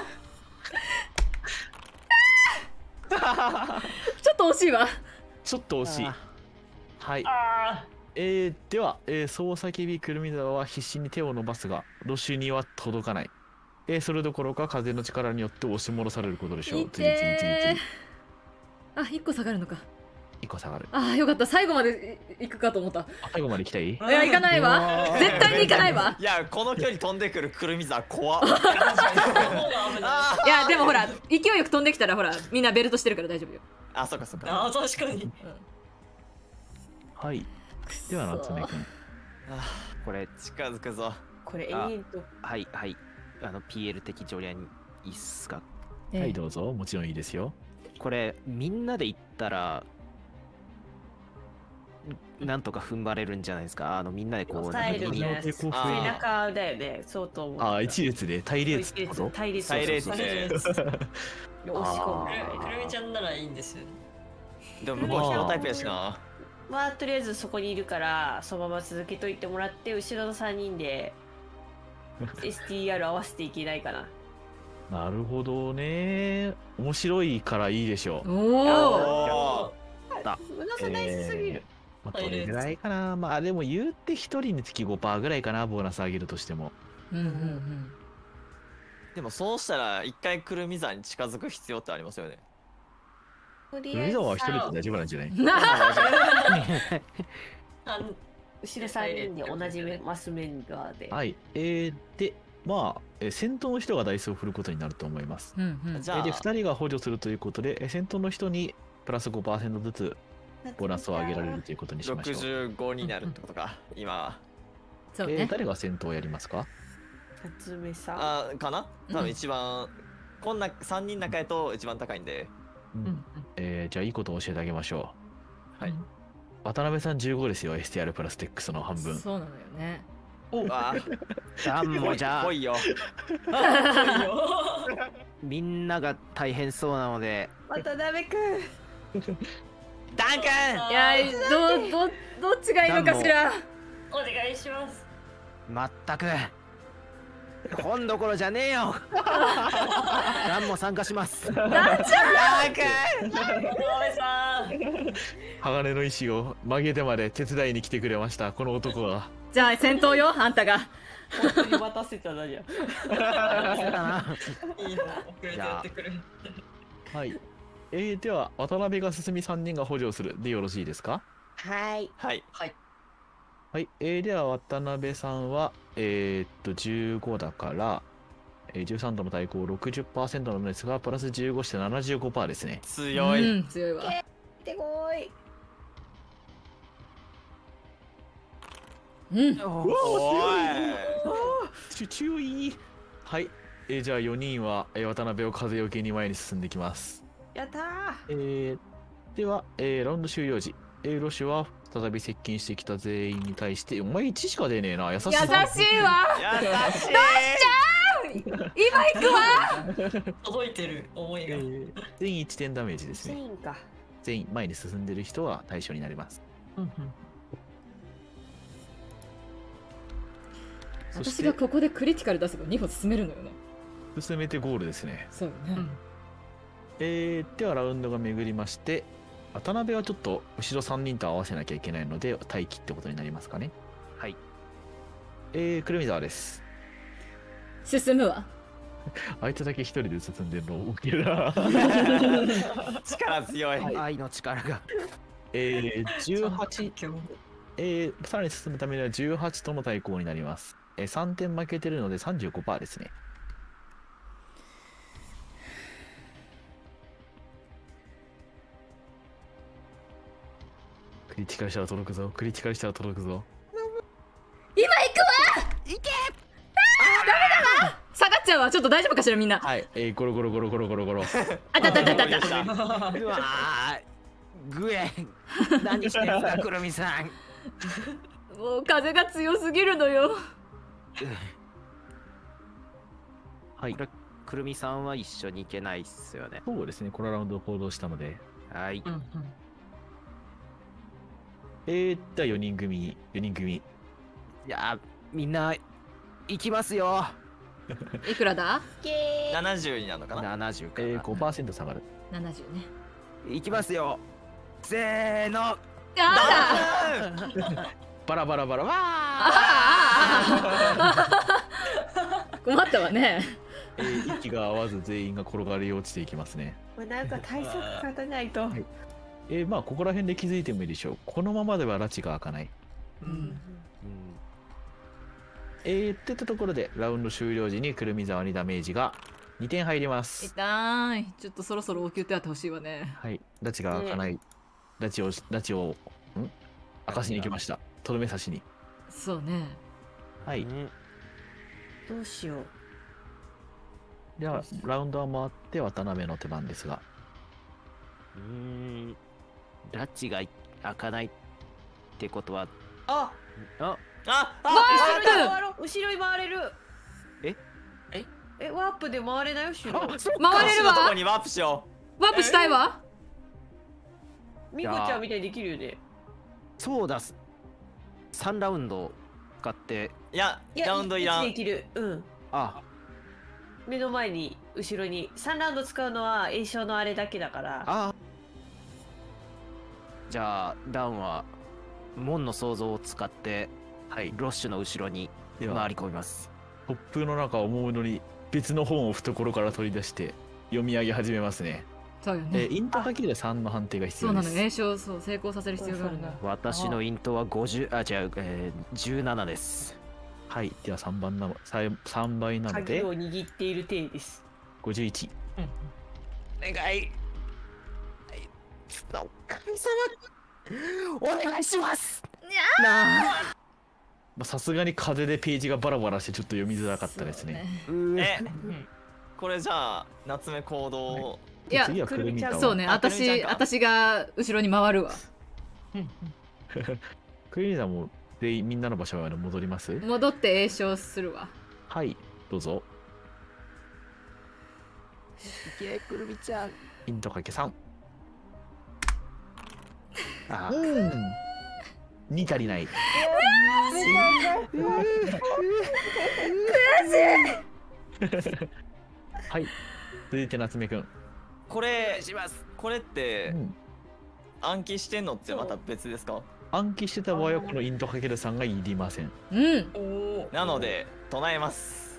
ょう。ちょっと惜しいわ。 ちょっと惜しい。はい。 あでは、そう叫びくるみ沢は必死に手を伸ばすが、ロシュには届かない。それどころか風の力によって押し戻されることでしょう。 いけー。あ、1個下がるのか。 1個下がる。 あ、よかった。最後まで行くかと思った。 最後まで行きたい？ いや、行かないわ。絶対に行かないわ。 いや、この距離飛んでくるくるみ沢怖っ。 いや、でもほら、勢いよく飛んできたら、ほら、みんなベルトしてるから大丈夫よ。 あ、そっかそっか。 あ、確かに。 はい。では、夏目くん。 これ、 近づくぞ。 これ永遠と。 はいはい。PL 的ジョリアにいいっすか。 はい、どうぞ。もちろんいいですよ。 これ、みんなで行ったら、なんとか踏ん張れるんじゃないですか。みんなでこう、 抑えるみたいな。背こう中だよね、相当。 あ、一列で対列ってこと？ 対立。 対立で。 で。 押し込む。 くるみちゃんならいいんですよ。 でも向こうヒーロータイプやしな。 まあとりあえずそこにいるからそのまま続けといてもらって後ろの3人で STR 合わせていけないかな。 なるほどね。面白いからいいでしょう。 おお。 胸差大事すぎる。 まあ、どれぐらいかな。まあでも言うて1人につき 5% ぐらいかな、ボーナス上げるとしても。 うんうんうん。 でもそうしたら一回くるみ山に近づく必要ってありますよね。 とり海沢は1人で大丈夫なんじゃない後ろ3人で同じマスメンバーで。 はい。で、まあ、先頭の人がダイスを振ることになると思います。 うんうん。 じゃあで、2人が補助するということで、先頭の人にプラス 5% ずつボーナスを上げられるということにしましょう。 65になるってことか、今は。 そうね。 誰が先頭をやりますか？ 夏目さん。 あかな多分一番、こんな3人の中やと一番高いんで。 うんじゃあいいことを教えてあげましょう。 はい。 渡辺さん15ですよ、STR プラステックスの半分。 そうなのよね。 あダンもじゃあ来いよ。 みんなが大変そうなので渡辺くん。 ダン君。 いやどっちがいいのかしら。 お願いします。 まったく今どころじゃねえよ。ダンも参加します。 ダン君。 渡辺さん。 鋼の石を曲げてまで手伝いに来てくれました、この男は。 じゃあ先頭よ、あんたが。 本当に渡せたなじゃん。 そうだな。 いいの、遅れてやってくる。 はい。では、渡辺が進み3人が補助をするでよろしいですか？ はい。 はい。 はい。 はい。では、渡辺さんは、15だから、13との対抗 60% なのですが、プラス15して 75% ですね。 強い。 うん、強いわ。 でこい。 うん。 おい。 注意。はい。じゃあ4人は、渡辺を風よけに前に進んできます。 やったー。 では、ラウンド終了時、ロシュは再び接近してきた全員に対して、お前1しか出ねえな、優しい。 優しいわ。 優しい。 今行くわ。 届いてる思いが。 全員1点ダメージですね。 全員か。 全員前に進んでる人は対象になります。そして私がここでクリティカル出せば2歩進めるのよね。 進めてゴールですね。 そうよね。 ではラウンドが巡りまして、渡辺はちょっと後ろ3人と合わせなきゃいけないので待機ってことになりますかね。 はい。 くるみ沢です。 進むわ。 あいつだけ一人で進んでるのウケるな。 力強い。 愛の力が。 18、さらに進むためには18との対抗になります。3点負けてるので 35% ですね。クリティカルしたら届くぞ。クリティカルしたら届くぞ。 今行くわ。行け。ダメだわ。下がっちゃうわ。ちょっと大丈夫かしらみんな。 はい、ゴロゴロゴロゴロゴロゴロ。 あたたたたた。 うわー、グエン、何してるんだ、くるみさん。 もう風が強すぎるのよ。 はいこ。れ、くるみさんは一緒に行けないっすよね。 そうですね、このラウンド行動したので。 はい。 では4人組。 いやー、みんな、行きますよ。 いくらだ 70になるのかな。 70かな。 5% 下がる。 ？70ね。 行きますよ。せーの。 あだ。 バラバラバラわ困ったわね。 息が合わず全員が転がり落ちていきますね。 これなんか対策立たないと。 まあここら辺で気づいてもいいでしょう。このままでは拉致が開かない。っていったところでラウンド終了時にくるみ沢にダメージが2点入ります。 痛い。ちょっとそろそろ応急手当てほしいわね。 はい、拉致が開かない。拉致を明かしに行きました。とどめ刺しに。 そうね。 はい。 どうしよう。 ではラウンドは回って渡辺の手番ですが。 拉致が開かないってことは、 あ、後ろに回れる。ワープで回れない後ろ。 回れるわ。 どこにワープしよワープしたいわ。 ミコちゃんみたいにできるよね。 そうだ、3ラウンド使っていやいやラウンドいらん。 一できる。 あ目の前に後ろに3ラウンド使うのは栄翔のあれだけだから。 あじゃあダウンは門の創造を使ってはい。 ロッシュの後ろにでは回り込みます。 突風の中を思うのに別の本を懐から取り出して読み上げ始めますね。 そうよね。 イントかける3の判定が必そうなの、 要です。 栄唱そう成功させる必要があるんだ。 私のイントは50違う、17です。 はい。では3番なの、3倍なので鍵を握っている体です。 51。 お願いお神様お願いしますなあさすがに風でページがバラバラしてちょっと読みづらかったですね。 えこれじゃあ夏目行動、 いや次はくるみちゃんはそうね、 あくるみちゃんか私が後ろに回るわ。 クリーンさんも全員みんなの場所まで戻ります。 戻って栄唱するわ。 はい、どうぞ。 いけくるみちゃんイントかけ3。 あ 2足りない。はい。続いて夏目くん。 これこれってうん暗記してんのってまた別ですか？ 暗記してた場合はこのイントかける3がいりません。 うん。 おお。 なので唱えます。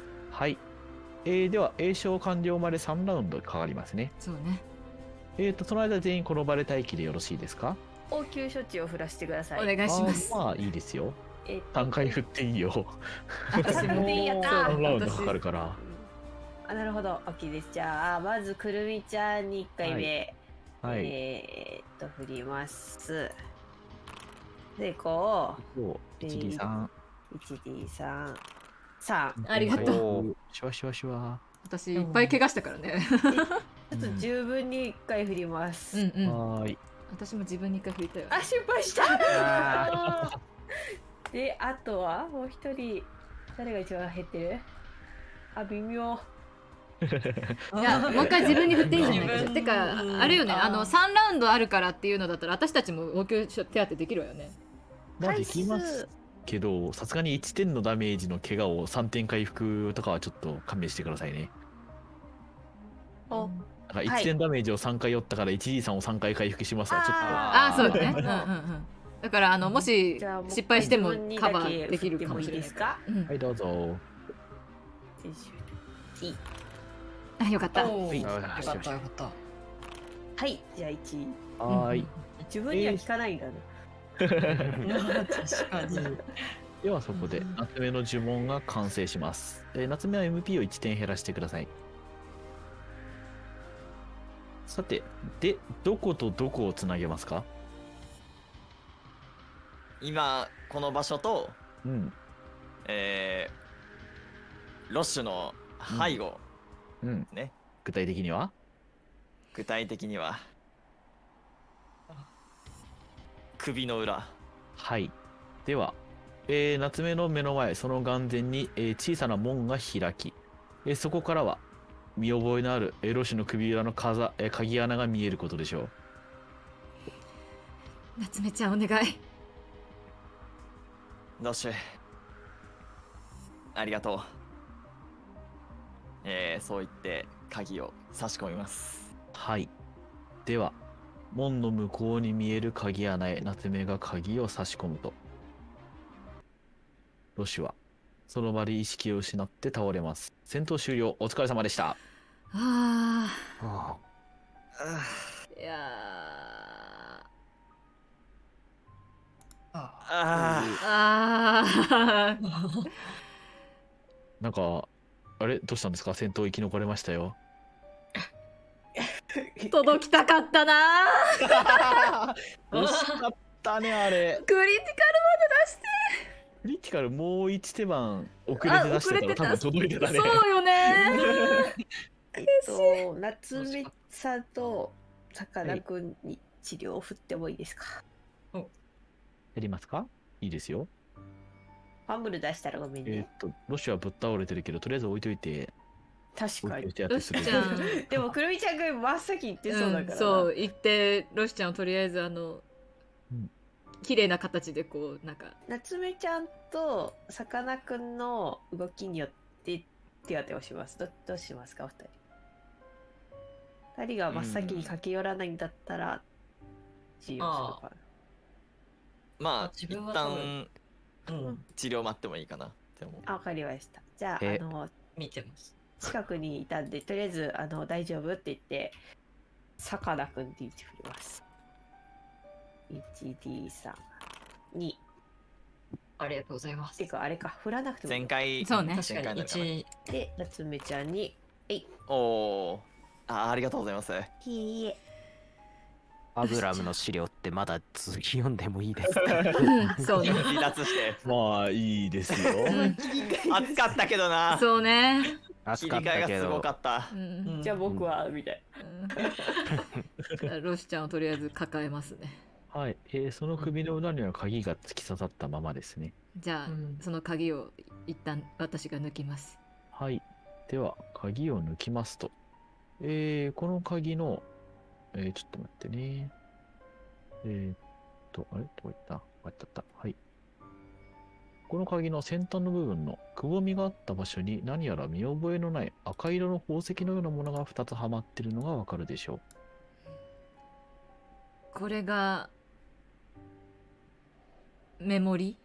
はい。では、栄唱完了まで3ラウンドかかりますね。 そうね。 その間全員この場で待機でよろしいですか？ 応急処置を振らしてください。 お願いします。 まあいいですよ。 えっと 3回振っていいよ。 私もやったそう 3ラウンドかかるから。 あ、なるほど。OK です。じゃあ、まずくるみちゃんに1回目。 はい。 振ります。で、こそう、1D3。 う、1D3、3。 ありがとう。シュワシュワシュワ。 私いっぱい怪我したからね。 ちょっと十分に1回振ります。 うんうん。 はーい。 私も自分に一回振りたいわ。 あ、失敗したあで、あとはもう一人、誰が一番減ってる？あ、微妙。 いや、もう一回自分に振っていいんじゃないかしら。てか、あれよね、3ラウンドあるからっていうのだったら、私たちも応急手当できるわよね。 まあできますけど、さすがに1点のダメージの怪我を3点回復とかはちょっと勘弁してくださいね。 お、 だから1点ダメージを3回負ったから 1D3 を3回回復しますはちょっと。 ああ、そうだね。うんうんうん。だから、もしじゃあもう失敗しても自分にカバだけーできるかもしれない振ってもいいです。か？ うんはい、どうぞ。 あ、よかった。 おーよはいかったよかった。 はい、じゃあ1。 はーい。 自分には効かないんだね。 確かに。 ではそこで夏目の呪文が完成します。夏目は MP を1点減らしてください。さて、で、どことどこをつなげますか？ 今この場所とうん。 ロッシュの背後、 うん。 ね、 具体的には具体的には首の裏。 はい。では、夏目の目の前、その眼前に、小さな門が開き、そこからは見覚えのある、ロシの首裏の鍵穴が見えることでしょう。 夏目ちゃんお願い。 ロッシュありがとう。そう言って鍵を差し込みます。 はい。では、門の向こうに見える鍵穴へ夏目が鍵を差し込むと、ロシはその場で意識を失って倒れます。戦闘終了。お疲れ様でした。 あああ、いやあああなんか、あれどうしたんですか？戦闘生き残れましたよ。 届きたかったな惜しかったね、あれ。 クリティクリティカルもう1手番遅れて出してたら多分届いてたね。 そうよね夏目さんとさかなクンに治療を振ってもいいですか？ やりますか？いいですよ。 ファンブル出したらごめんね。 ロシはぶっ倒れてるけど、とりあえず置いといて、 確かに。 手当てする。 ロシちゃんでもくるみちゃんが真っ先言ってそうだからな。 そう言ってロシちゃんをとりあえず綺麗な形でこうなんか夏目ちゃんとさかなクンの動きによって手当てをします。どうしますかお二人。二人が真っ先に駆け寄らないんだったら治療するかな。 まあ一自分は多分旦治療待ってもいいかなって思う。 わかりました。じゃあ見てます。 近くにいたんでとりあえず大丈夫って言ってさかなクンって1振ります。1D32。 ありがとうございますて。かあれか振らなくてもいい前回そうね確かに1 で夏目ちゃんにおおありがとうございます。 いいえアブラムの資料ってまだ続き読んでもいいですか？ うんそうね離脱してまあいいですよ。 暑かったけどな。 そうね、 切暑かったけり替えがすごどかったう。んじゃあ僕はみたいうんロシちゃんをとりあえず抱えますね。 はい、その首の裏には鍵が突き刺さったままですね。 じゃあ、その鍵を一旦私が抜きます。 はい。では、鍵を抜きますと。この鍵の、ちょっと待ってね。あれどこ行ったあった。はい。この鍵の先端の部分のくぼみがあった場所に何やら見覚えのない赤色の宝石のようなものが2つはまっているのがわかるでしょこれがメモリ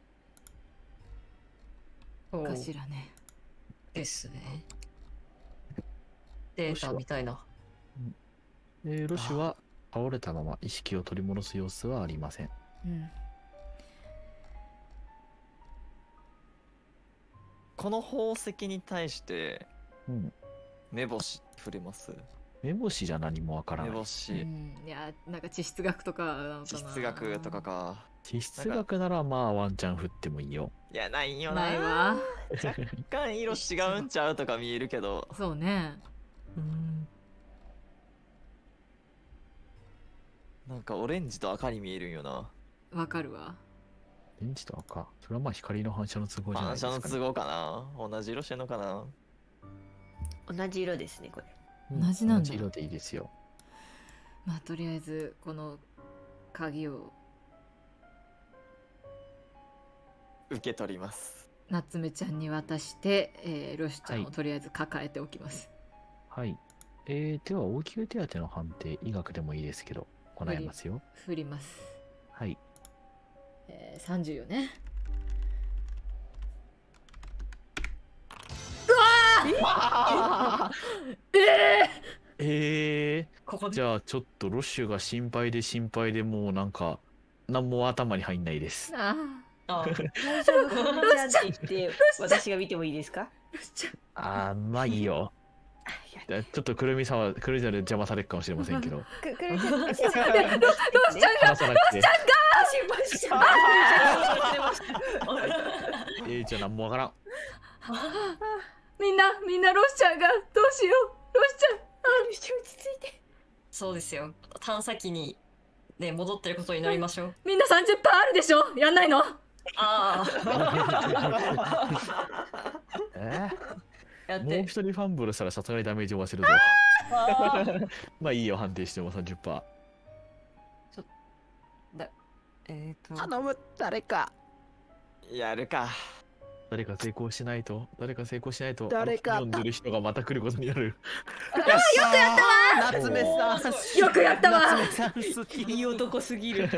かしらね。 ですね。データみたいな。 う。ロシュは倒れたまま意識を取り戻す様子はありません。 うんこの宝石に対してうん。 目星触れます？ 目星じゃ何もわから目ない。 う星ん、いやなんか地質学とかなのかな。 地質学とかか。 地質学ならまあワンチャン振ってもいいよ。 いやないよないな。 わ。 若干色違うんちゃうとか見えるけど。 そうね。 なんかオレンジと赤に見えるんよな。 わかるわ。 オレンジと赤。それはまあ光の反射の都合じゃない反射ですか、ね。 の都合かな。同じ色してんのかな。 同じ色ですねこれ。 同じなんだ同じ色でいいですよ。 まあとりあえずこの鍵を受け取ります。 夏目ちゃんに渡して、ロシちゃんをとりあえず抱えておきます。 はい。では、応急手当の判定、医学でもいいですけど、行いますよ。 振ります。 はい。 30よね。 ここでじゃあ、ちょっとロッシュが心配でもうなんか、何も頭に入んないです。 ああ大丈夫かなちゃんって言って私が見てもいいですか？ まあいいよ。じゃあちょっとくるみさんは、くるみさんで邪魔されるかもしれませんけど、 くるみちゃんロシちゃんが話さなくて。 心配しちゃう。 じゃあ何もわからん。 みんなロシちゃんがどうしよう。ロシちゃん落ち着いて。 そうですよ。探査機にね戻ってることになりましょう。 みんな30%あるでしょ。やんないの？ ああ。やっもうて。 一人ファンブルしたらさすがにダメージを負わせるぞ。まあいいよ、判定しても 30%。 頼む誰かやるか。 誰か成功しないと、 誰か読んでる人がまた来ることになる。 夏目さんよくやったわ。 夏目さん好きいい男すぎる。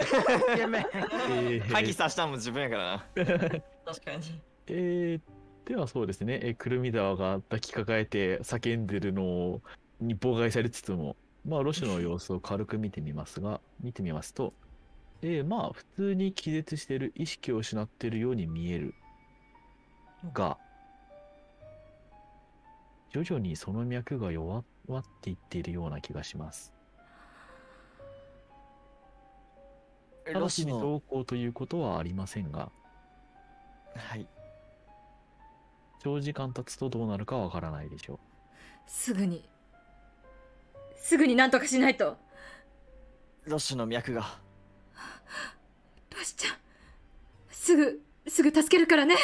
鍵刺したのも自分やからな。 確かに。 ではそうですね、くるみ沢が抱きかかえて叫んでるのに妨害されつつも、まあロシュの様子を軽く見てみますと、まあ普通に気絶している、意識を失っているように見えるが、徐々にその脈が弱っていっているような気がします。直ちに同行ということはありませんが、 はい。 長時間経つとどうなるかわからないでしょう。 すぐになんとかしないと。 ロッシュの脈が。 ロシちゃんすぐ助けるからね。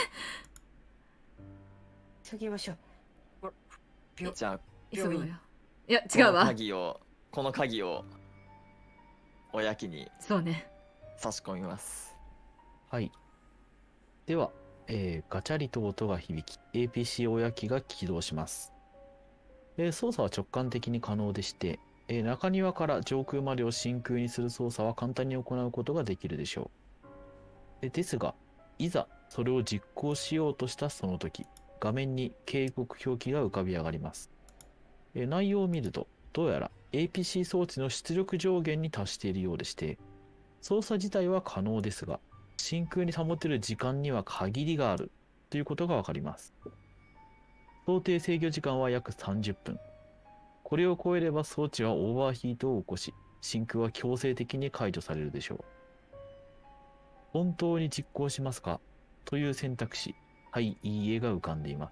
急ぎましょう。 じゃあ急ぐわよ。いや違うわ。 この鍵をおやきにそうね。 差し込みます。 はい。では、ガチャリと音が響き、APC 親機が起動します。操作は直感的に可能でして、中庭から上空までを真空にする操作は簡単に行うことができるでしょう。ですが、いざそれを実行しようとしたその時、画面に警告表記が浮かび上がります。内容を見ると、どうやら APC 装置の出力上限に達しているようでして、操作自体は可能ですが、真空に保てる時間には限りがあるということがわかります。想定制御時間は約30分。これを超えれば装置はオーバーヒートを起こし、真空は強制的に解除されるでしょう。本当に実行しますかという選択肢、はい、いいえが浮かんでいます。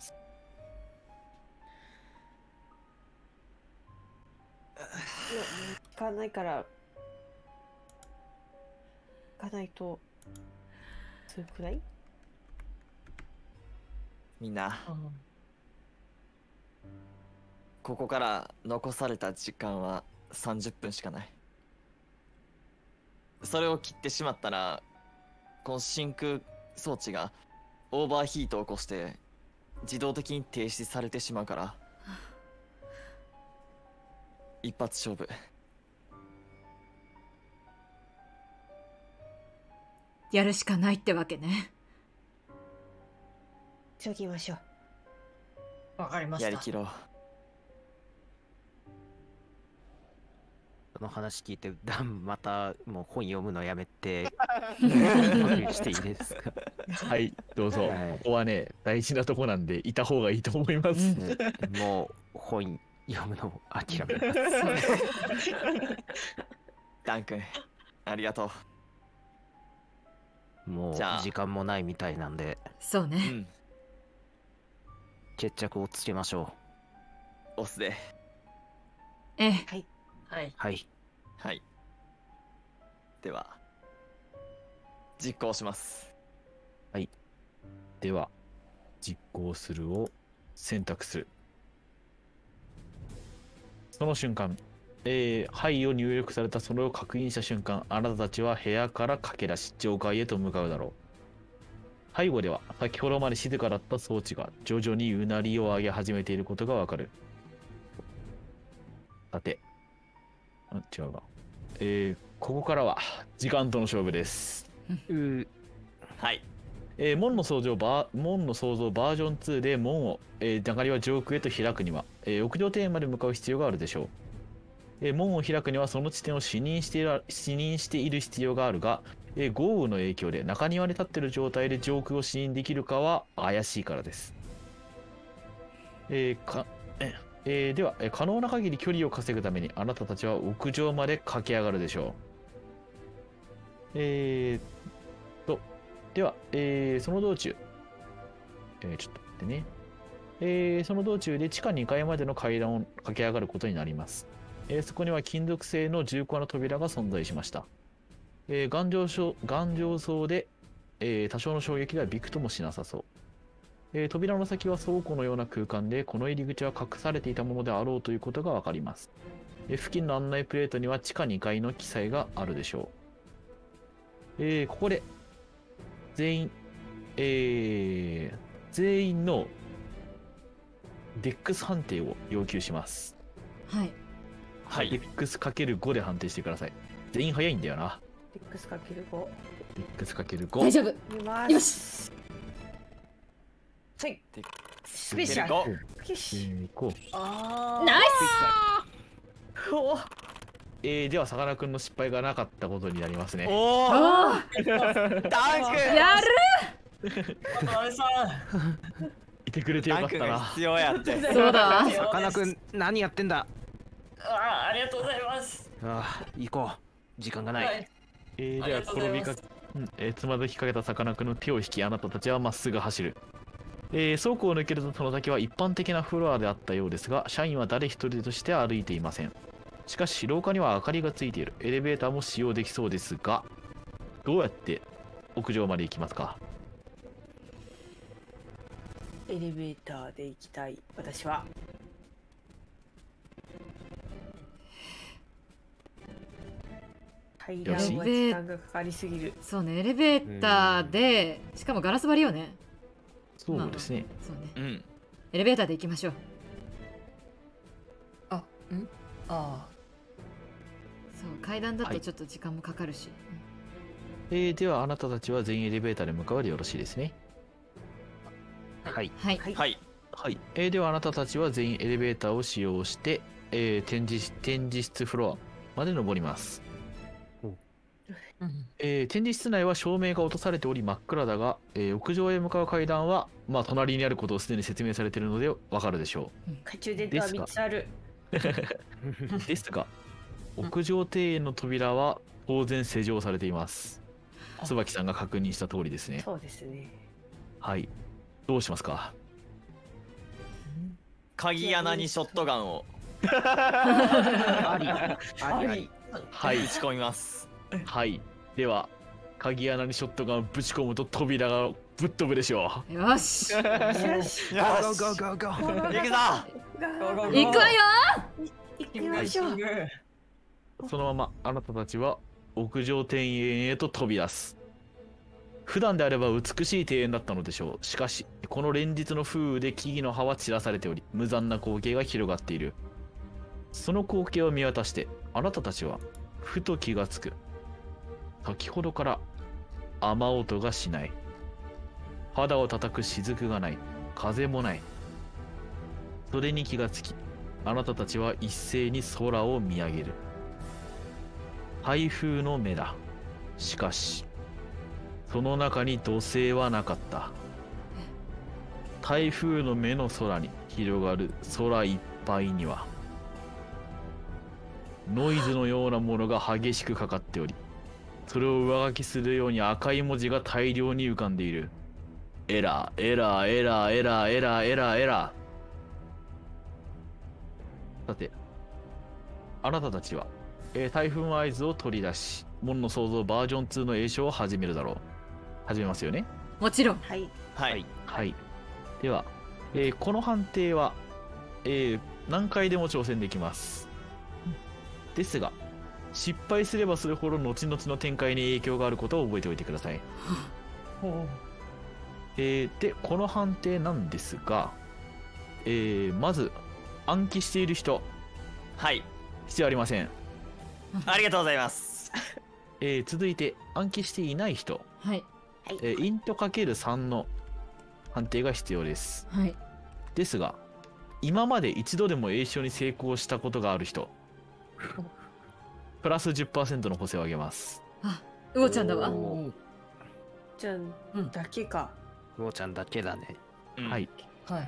行かないから、行かないと、そうくらい？ みんな、ここから残された時間は30分しかない。それを切ってしまったら、この真空装置がオーバーヒートを起こして自動的に停止されてしまうから、一発勝負。 やるしかないってわけね。 急ぎましょう。 わかりました。 やりきろう。 その話聞いて、ダンまたもう本読むのやめて、していいですか？ はい、どうぞ。 はいここはね、大事なとこなんで、いた方がいいと思います。 もう本読むのを諦めます。 ダン君、ありがともうじゃあ時間もないみたいなんで、 う。 そうね。 決着をつけましょオスで。 ええ。 はい。 う。はい。 はい。では、実行します。 では、実行するを選択する。その瞬間、はいを入力されたそれを確認した瞬間、あなたたちは部屋から駆け出し、上階へと向かうだろう。背後では、先ほどまで静かだった装置が徐々にうなりを上げ始めていることがわかる。さて、違うわ。ここからは時間との勝負です。 はい。 門の創造バージョン2で門を、中庭上空へと開くには、屋上庭園まで向かう必要があるでしょう。門を開くにはその地点を視認している必要があるが、豪雨の影響で中庭に立っている状態で上空を視認できるかは怪しいからです。では、可能な限り距離を稼ぐためにあなたたちは屋上まで駆け上がるでしょう。では、その道中、ちょっと待ってね。その道中で地下2階までの階段を駆け上がることになります。そこには金属製の重厚な扉が存在しました。頑丈そうで、多少の衝撃ではびくともしなさそう。扉の先は倉庫のような空間で、この入り口は隠されていたものであろうということがわかります。付近の案内プレートには地下2階の記載があるでしょう。ここで、全員のデックス判定を要求します。 はい。 はい。 デックス ×5 で判定してください。全員早いんだよな。 デックスかける5。 デックス ×5。 大丈夫。 見ます。 よし。 はいデッ。 スペシャル。 ゴよし。 こう。 あナイおでは、さかなクンの失敗がなかったことになりますね。 おス。 ーあダンあ。 君やる。 あれさいてくれてよダンかったな。 君が必要やって。 そうだわ。 さかなクン、何やってんだ。 ありがとうございます。 ああ、行こう。時間がない。 はい。 ではありがとうございますつまずきかけたさかなクンの手を引き、あなたたちはまっすぐ走る。倉庫を抜けるとその先は一般的なフロアであったようですが、社員は誰一人として歩いていません。しかし廊下には明かりがついている。エレベーターも使用できそうですが、どうやって屋上まで行きますか？ エレベーターで行きたい私は。は階段は時間がかかりすぎる。 そうね、エレベーターで、しかもガラス張りよね。 そうですね。 そうね。 うん。 エレベーターで行きましょう。 ああ。 そう階段だとちょっと時間もかかるし。 ではあなたたちは全員エレベーターで向かうでよろしいですね。 はい。 はい。 はい。 はい。ではあなたたちは全員エレベーターを使用して、展示室フロアまで登ります。展示室内は照明が落とされており真っ暗だが、屋上へ向かう階段は、まあ、隣にあることをすでに説明されているのでわかるでしょ懐中電灯は3つある。 う。ですが、屋上庭園の扉は当然施錠されています。椿さんが確認した通りですね。 そうですね。 はい。どうしますか？ 鍵穴にショットガンをあり。あり。 はい。 打ち込みます。 はい。では、鍵穴にショットガンをぶち込むと扉がぶっ飛ぶでしょよし。 よし。 ゴーゴーゴーゴーゴー。 行くぞ。 行くわよ。 行きましょう。 う。そのままあなたたちは屋上庭園へと飛び出す。普段であれば美しい庭園だったのでしょう。しかし、この連日の風雨で木々の葉は散らされており、無残な光景が広がっている。その光景を見渡して、あなたたちはふと気がつく。先ほどから雨音がしない。肌を叩く雫がない。風もない。それに気がつき、あなたたちは一斉に空を見上げる。台風の目だ。しかし、その中に土星はなかった。台風の目の空に広がる空いっぱいには、ノイズのようなものが激しくかかっており、それを上書きするように赤い文字が大量に浮かんでいる。エラー、エラー、エラー、エラー、エラー、エラー、エラー。さて、あなたたちは、台風の合図を取り出し、門の創造バージョン2の詠唱を始めるだろう。始めますよね。 もちろん。 はい。 はい。 はい。では、この判定は、何回でも挑戦できます。ですが、失敗すればするほど後々の展開に影響があることを覚えておいてください。で、この判定なんですが、まず、暗記している人、 はい。 必要ありません。 ありがとうございます。 続いて、暗記していない人、 はい。 イント ×3 の判定が必要です。 はい。 ですが、今まで一度でも詠唱に成功したことがある人、プラス 10% の補正を上げます。 あ、うおちゃんだわ。 じゃんだけか。 うおちゃんだけだね。 うんはい。 はい。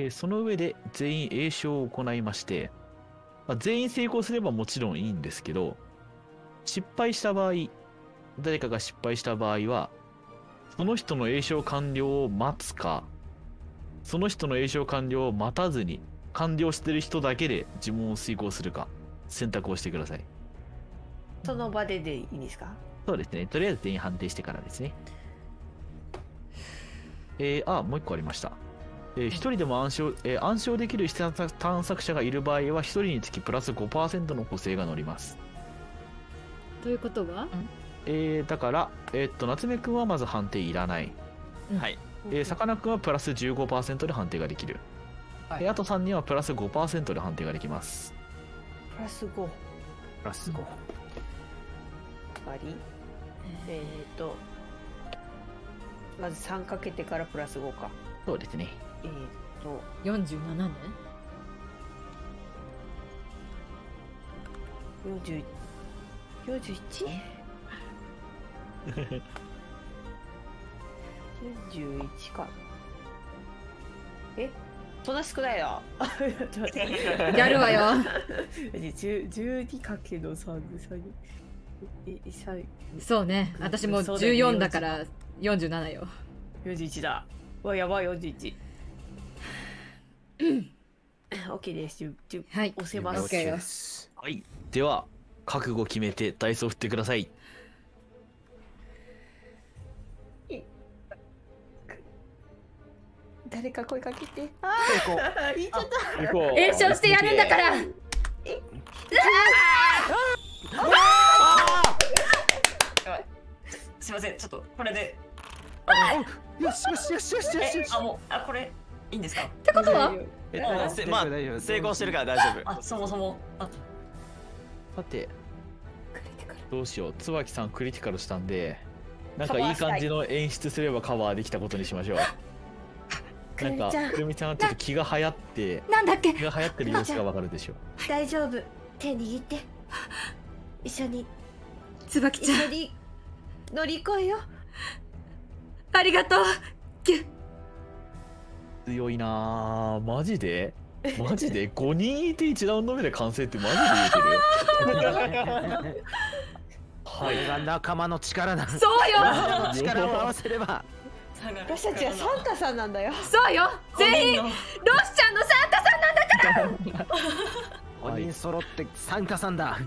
その上で全員詠唱を行いまして、全員成功すればもちろんいいんですけど、失敗した場合、誰かが失敗した場合は、その人の詠唱完了を待つか、その人の詠唱完了を待たずに、完了してる人だけで呪文を遂行するか、選択をしてください。 その場でいいんですか？ そうですね。とりあえず全員判定してからですね。もう一個ありました。一人でも暗唱できる探索者がいる場合は、一人につきプラス 5% の補正が乗ります。 ということは、 だから、夏目くんはまず判定いらない。 はい。 さかなクンはプラス 15% で判定ができる。 はいあと3人はプラス 5% で判定ができます。 プラス5。 プラス5。 割り。まず3かけてからプラス5か。 そうですね。 47年 41？ 41か。そんな少ないな。ちょっと待って。 やるわよ。 12かけの3で3。 そうね、私も14だから47よ。 41だ。うわ、やばい、41。OK です。 はい、 押せます。 OK よ。 はい。では、覚悟決めてダイスを振ってください。 誰か声かけて。 成功。 行こう。 演唱してやるんだから。 ません、ちょっとこれで。 よしよしよしよしよしよし。 もうこれいいんですか？ ってことはまあ大丈夫成功してるから大丈夫。 そもそもさて、どうしよう。椿さんクリティカルしたんで、なんかいい感じの演出すればカバーできたことにしましょう。なんかくるみちゃんはちょっと気が流行ってなんだっけ。 気が流行ってる様子がわかるでしょう。 大丈夫。手握って。一緒に椿ちゃんに乗り越えよう。 ありがとう。ギュッ。 強いなぁ。マジでマジで5人いて1ラウンド目で完成ってマジで言うてる。 これが仲間の力だ。 そうよ。 力を合わせれば。 私たちはサンタさんなんだよ。 そうよ。全員ロシちゃんのサンタさんなんだから。 5人揃ってサンタさんだ。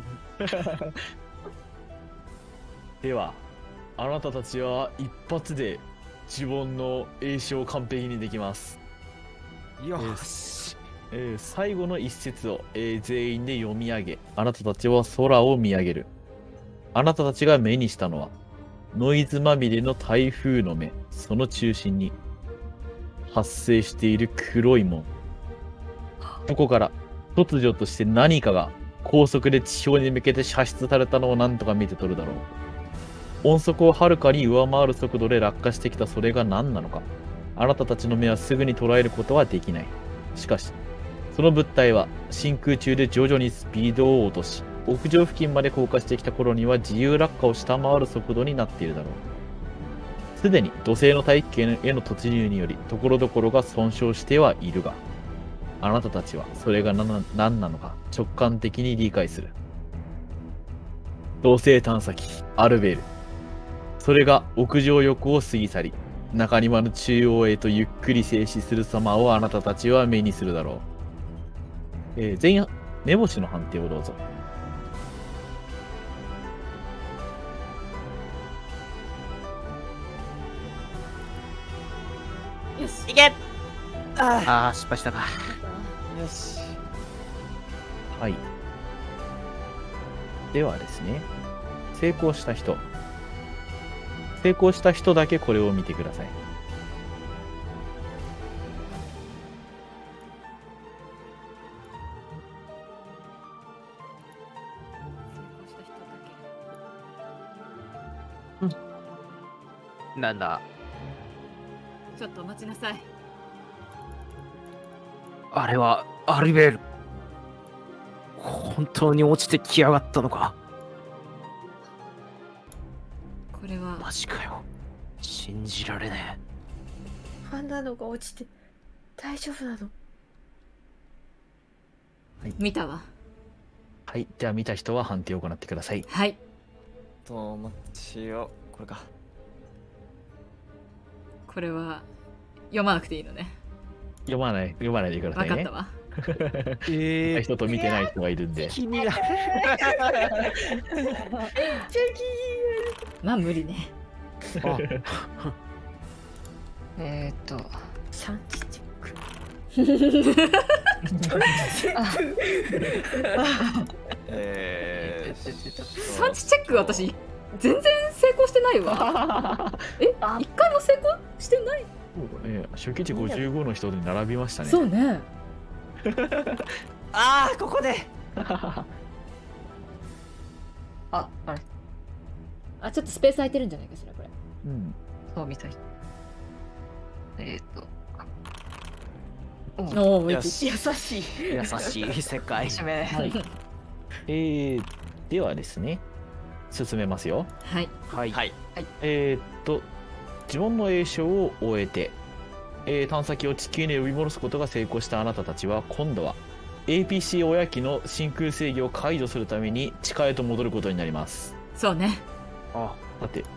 では、あなたたちは一発で自分の詠唱を完璧にできます。 よし。 最後の一節を、全員で読み上げ、あなたたちは空を見上げる。あなたたちが目にしたのは、ノイズまみれの台風の目、その中心に発生している黒いもん。そこから突如として何かが高速で地表に向けて射出されたのを何とか見て取るだろう。音速をはるかに上回る速度で落下してきたそれが何なのか。あなたたちの目はすぐに捉えることはできない。しかし、その物体は真空中で徐々にスピードを落とし、屋上付近まで降下してきた頃には自由落下を下回る速度になっているだろう。すでに土星の大気圏への突入により、所々が損傷してはいるが、あなたたちはそれが何なのか直感的に理解する。土星探査機、アルベール。それが屋上横を過ぎ去り、中庭の中央へとゆっくり静止する様をあなたたちは目にするだろう。全員、目星の判定をどうぞ。 よし。 いけ。 ああ、失敗したか。 よし。 はい。ではですね、成功した人だけこれを見てください。 なんだ。 ちょっとお待ちなさい。 あれはアルベール。本当に落ちてきやがったのか。 これはマジかよ。信じられねあんなのが落ちて大丈夫なの？ 見たわ。 はい。じゃあ見た人は判定を行ってください。 はい。 待ちよ。これか。 これは読まなくていいのね。 読まないでくださいね。 分かった。わ。 え。 見た人と見てない人がいるんで。 気になる。 まあ無理ね。 産地チェック。 産地チェック私全然成功してないわ。一回も成功してない。 初期値55の人で並びましたね。 そうね。 ああ、ここで。 あれあ、ちょっとスペース空いてるんじゃないかしらこれ。 うん。 そうみたい。 おお、 よし。 優しい。 優しい世界。 はいではですね、進めますよ。 はい。 はい。 はい。 自分の詠唱を終えて、探査機を地球に呼び戻すことが成功したあなたたちは、今度は APC 親機の真空制御を解除するために地下へと戻ることになります。 そうね。 あ、 さて、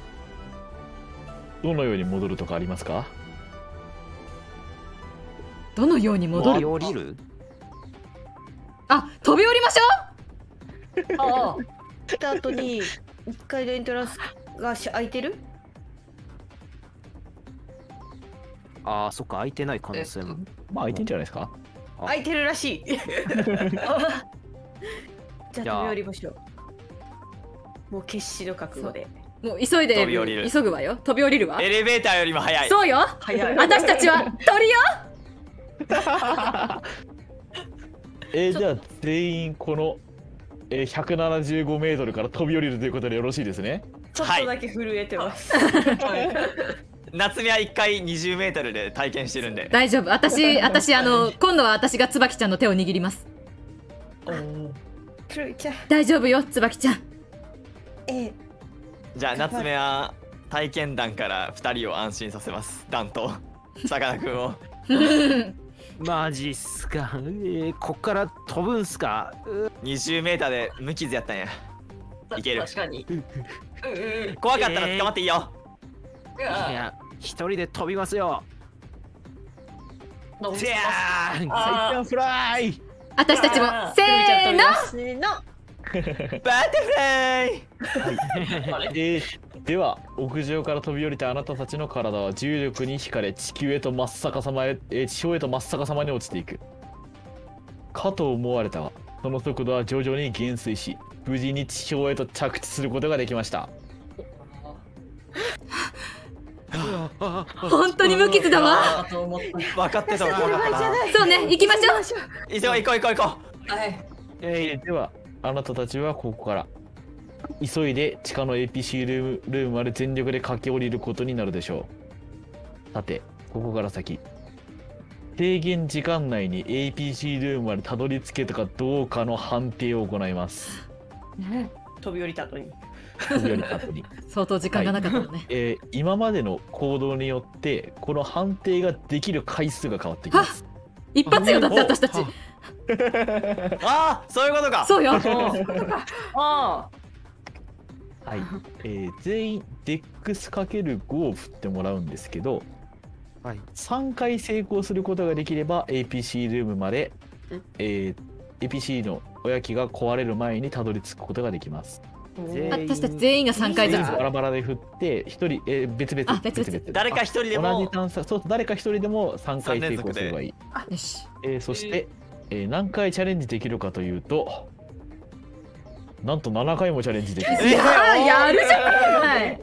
どのように戻るとかありますか？ どのように戻る？ 降りる？ あ、飛び降りましょああ。来た後に1階のエントランスが開いてる？ ああ、そっか、開いてない可能性も。 まあ開いてんじゃないですか？ 開いてるらしい。じゃあ飛び降りましょう。もう決死の覚悟で。 もう急いで飛び降りる急ぐわよ。飛び降りるわ。 エレベーターよりも早い。 そうよ。 早い。 私たちは鳥よ。 じゃあ全員この、175メートルから飛び降りるということでよろしいですね。 ちょっとだけ震えてます。 夏目は1回20メートルで体験してるんで。 大丈夫。私今度は私が椿ちゃんの手を握ります。 くるみちゃん。 大丈夫よ、椿ちゃん。 じゃあ夏目は体験談から2人を安心させます。ダンとさかなクンを。 マジっすか。こっから飛ぶんすか。 20メーターで無傷やったんや。いける。 確かに。 怖かったら捕まっていいよ。 いや、一人で飛びますよ。 どうもじゃーん。 最短フライ。 私たちもせーの。 せーの。 バタフライ。 あれでは屋上から飛び降りたあなたたちの体は重力に惹かれ地球へと真っ逆さまへ、地表へと真っ逆さまに落ちていくかと思われたが、その速度は徐々に減衰し、無事に地表へと着地することができました。 本当に無傷だわ。 と思った。 分かってたわ。怖かったな。 そうね、行きましょう。 行こう。 はい。 ではあなたたちはここから急いで地下の APC ルームまで全力で駆け下りることになるでしょう。さてここから先、制限時間内に APC ルームまでたどり着けたかどうかの判定を行います。 飛び降りた後に。 飛び降りた後に相当時間がなかったのね。 今までの行動によってこの判定ができる回数が変わってきます。 一発よ、だって私たち。 ああ、そういうことか。 そうよ。 あはい、全員デックス ×5 を振ってもらうんですけど、 はい。 3回成功することができれば APC ルームまで、APC のおやきが壊れる前にたどり着くことができます。 私たち全員が3回ずつ。 バラバラで振って1人、別々 あ別々 誰か一人で同もじ探索、そう、誰か1人でも3回成功すればいい。 よし。 そして、何回チャレンジできるかというと、なんと7回もチャレンジできる。 やるじゃない。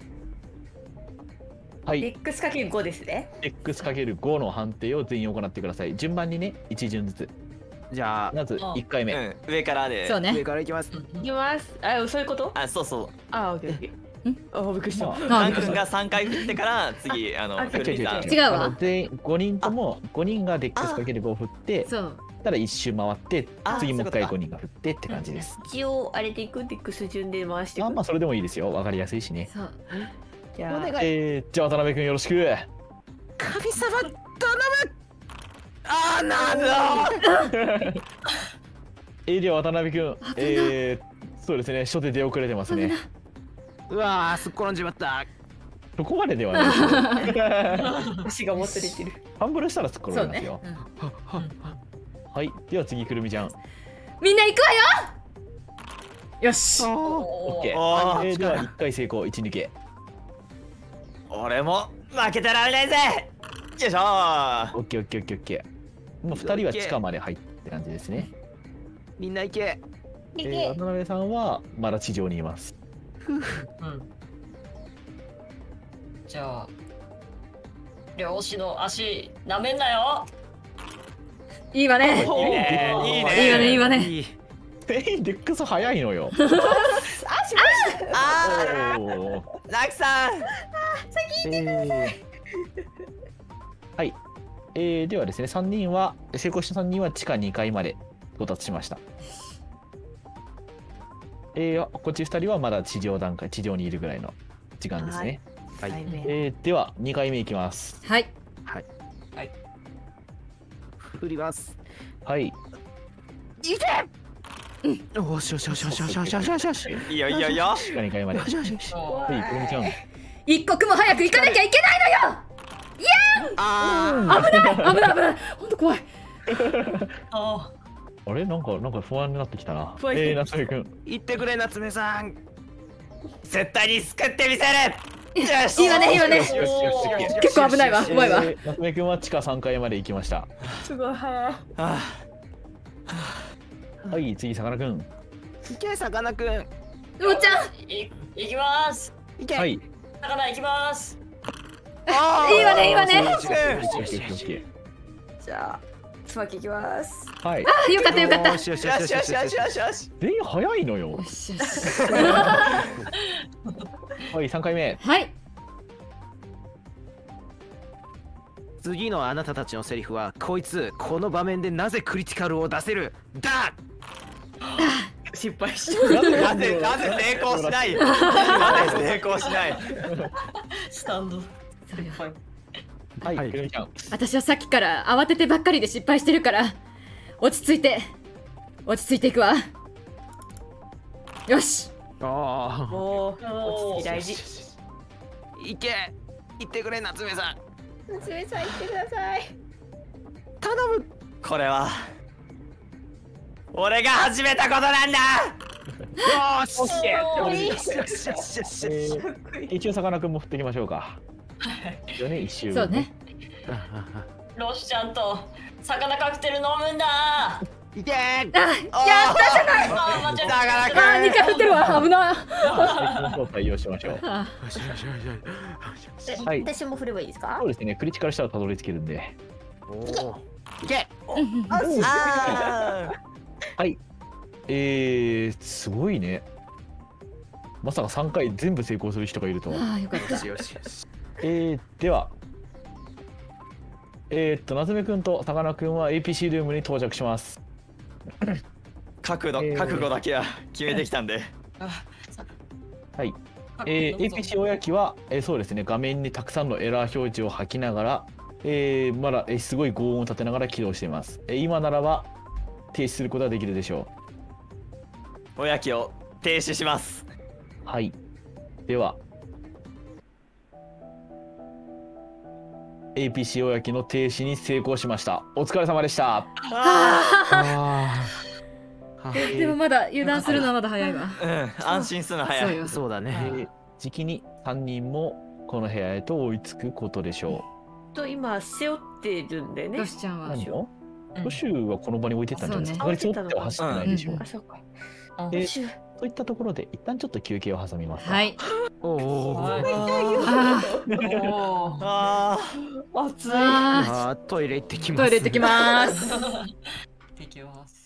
はい、 デックスかける5ですね。 X×5 の判定を全員行ってください。順番にね、1順ずつ。 じゃあまず1回目。 上からで。 そうね上。から行きます。 いきます。あ、そういうこと？ あ、そうそう。 あ、オッケーオッケー。あ、びっくりした。 ダン君が3回振ってから次フルリターン。 違うわ全員5人とも5人がデックス ×5 を振って、 そう。 たら1周回ってあ、 次もう一回そういうことか 5人が振ってって感じです。 一応あれでいくデックス順で回していく。 まあそれでもいいですよ。わかりやすいしね。 そう。 じゃあ、 じゃあ渡辺君よろしく。 神様頼む。あーなんだ。 では渡辺君、そうですね、初手出遅れてますね。 うわー、すっ転んじまった。 そこまでではないですよ。 足がもつれてる。 ファンブルしたら突っ転そうねびますよ。。 うんはい、では次くるみちゃん。 みんな行くわよ。よし。 オッケおー。 ーでは1回成功、1抜け。 俺も負けたら危ないぜ。よいしょー。 オッケーオッケーオッケーオッケー。もう2人は地下まで入って感じですね。 みんな行け。 渡辺さんはまだ地上にいます。 うん。じゃあ、漁師の足なめんなよ。 いいわね。 いいね。いいいいわね、いいね。 わね。 いい。 全員デックス早いのよ。 あおーー、ラクさん。 はい。ではですね、成功した3人は地下2階まで到達しました。こっち2人はまだ地上にいるぐらいの時間ですね。 はい。 では2回目いきます。 はい。 振ります。 はい。 おしよしよしよしよしよしよしよしよし。 いいよいいよいいよ。 地下2階まで。はよしよしよし。 い、くるみちゃん。 一刻も早く行かなきゃいけないのよ。 あ危ない危ない。本当怖い。 ああれなんか不安になってきたな。 不安に夏目くん。 言ってくれ夏目さん。 ー、絶対に救ってみせる。よし。 いいわねいいわねよしよしよしよし。 結構危ないわ。うまいわ。 夏目くんは地下3階まで行きました。 すごい早い。 あはい、次、さかなくん。 行けさかなクン。 うもちゃん。 いきます。 いけ、 はい。 魚行きます。 あいいわねいいわねオッケーオッケーオッケーじゃあ椿いきます。 はい。 よかったよかった。 よしよしよよしよしよしよししよしよしよしよし。 全員早いのよよ。しよしはい、3回目。 はい。 次のあなたたちのセリフはこいつこの場面でなぜクリティカルを出せるだ。 失敗しなぜ成功しない。なぜ成功しない。 スタンド。 そうよはい、 はいくるみちゃん。 私はさっきから慌ててばっかりで失敗してるから落ち着いていくわ。よし。 あた。おお、落ち着き大事。 あいけ言ってくれ夏目さん夏目さん言ってください。 頼む。 これは俺が始めたことなんだ。 よしオッケーおーよしよしよしよしよし一応さかなクンも振っていきましょうか。一応ね、一周。 そうね。 ロシちゃんと魚カクテル飲むんだ。 いけあやったじゃない。 あー、間違えだからあー2回振ってるわ危な。 そう対応しましょう。 あよしよしよしよしはい私も振ればいいですかそう？ですね、クリティカルしたらたどり着けるんで。 おおいけあはい。すごいね。まさか3回全部成功する人がいるとは。 あよかった。 よしよしよしでは。夏目くんとさかなクンは APC ルームに到着します。 覚悟だけは決めてきたんで。 はい。APC おやきは、そうですね、画面にたくさんのエラー表示を吐きながら、まだ、すごい轟音を立てながら起動しています。今ならば停止することができるでしょおやきを停止します。 う。はい。では、APC おやきの停止に成功しました。お疲れ様でした。 あでもまだ油断するのはまだ早いわ。 うん、安心するの早い。 そうよ。 そうだねじきに3人もこの部屋へと追いつくことでしょと今背負ってるんでねロ。シちゃんう。 は。 何をうんロシュはこの場に置いてったんじゃないですか。 そうねさすがに背負っては走ってないでしょう。 うんあ、そうか。 えシュといったところで一旦ちょっと休憩を挟みます。 はい。 おおあおー。 あーあトイレ行ってきーますトイレ行ってきます。 できます。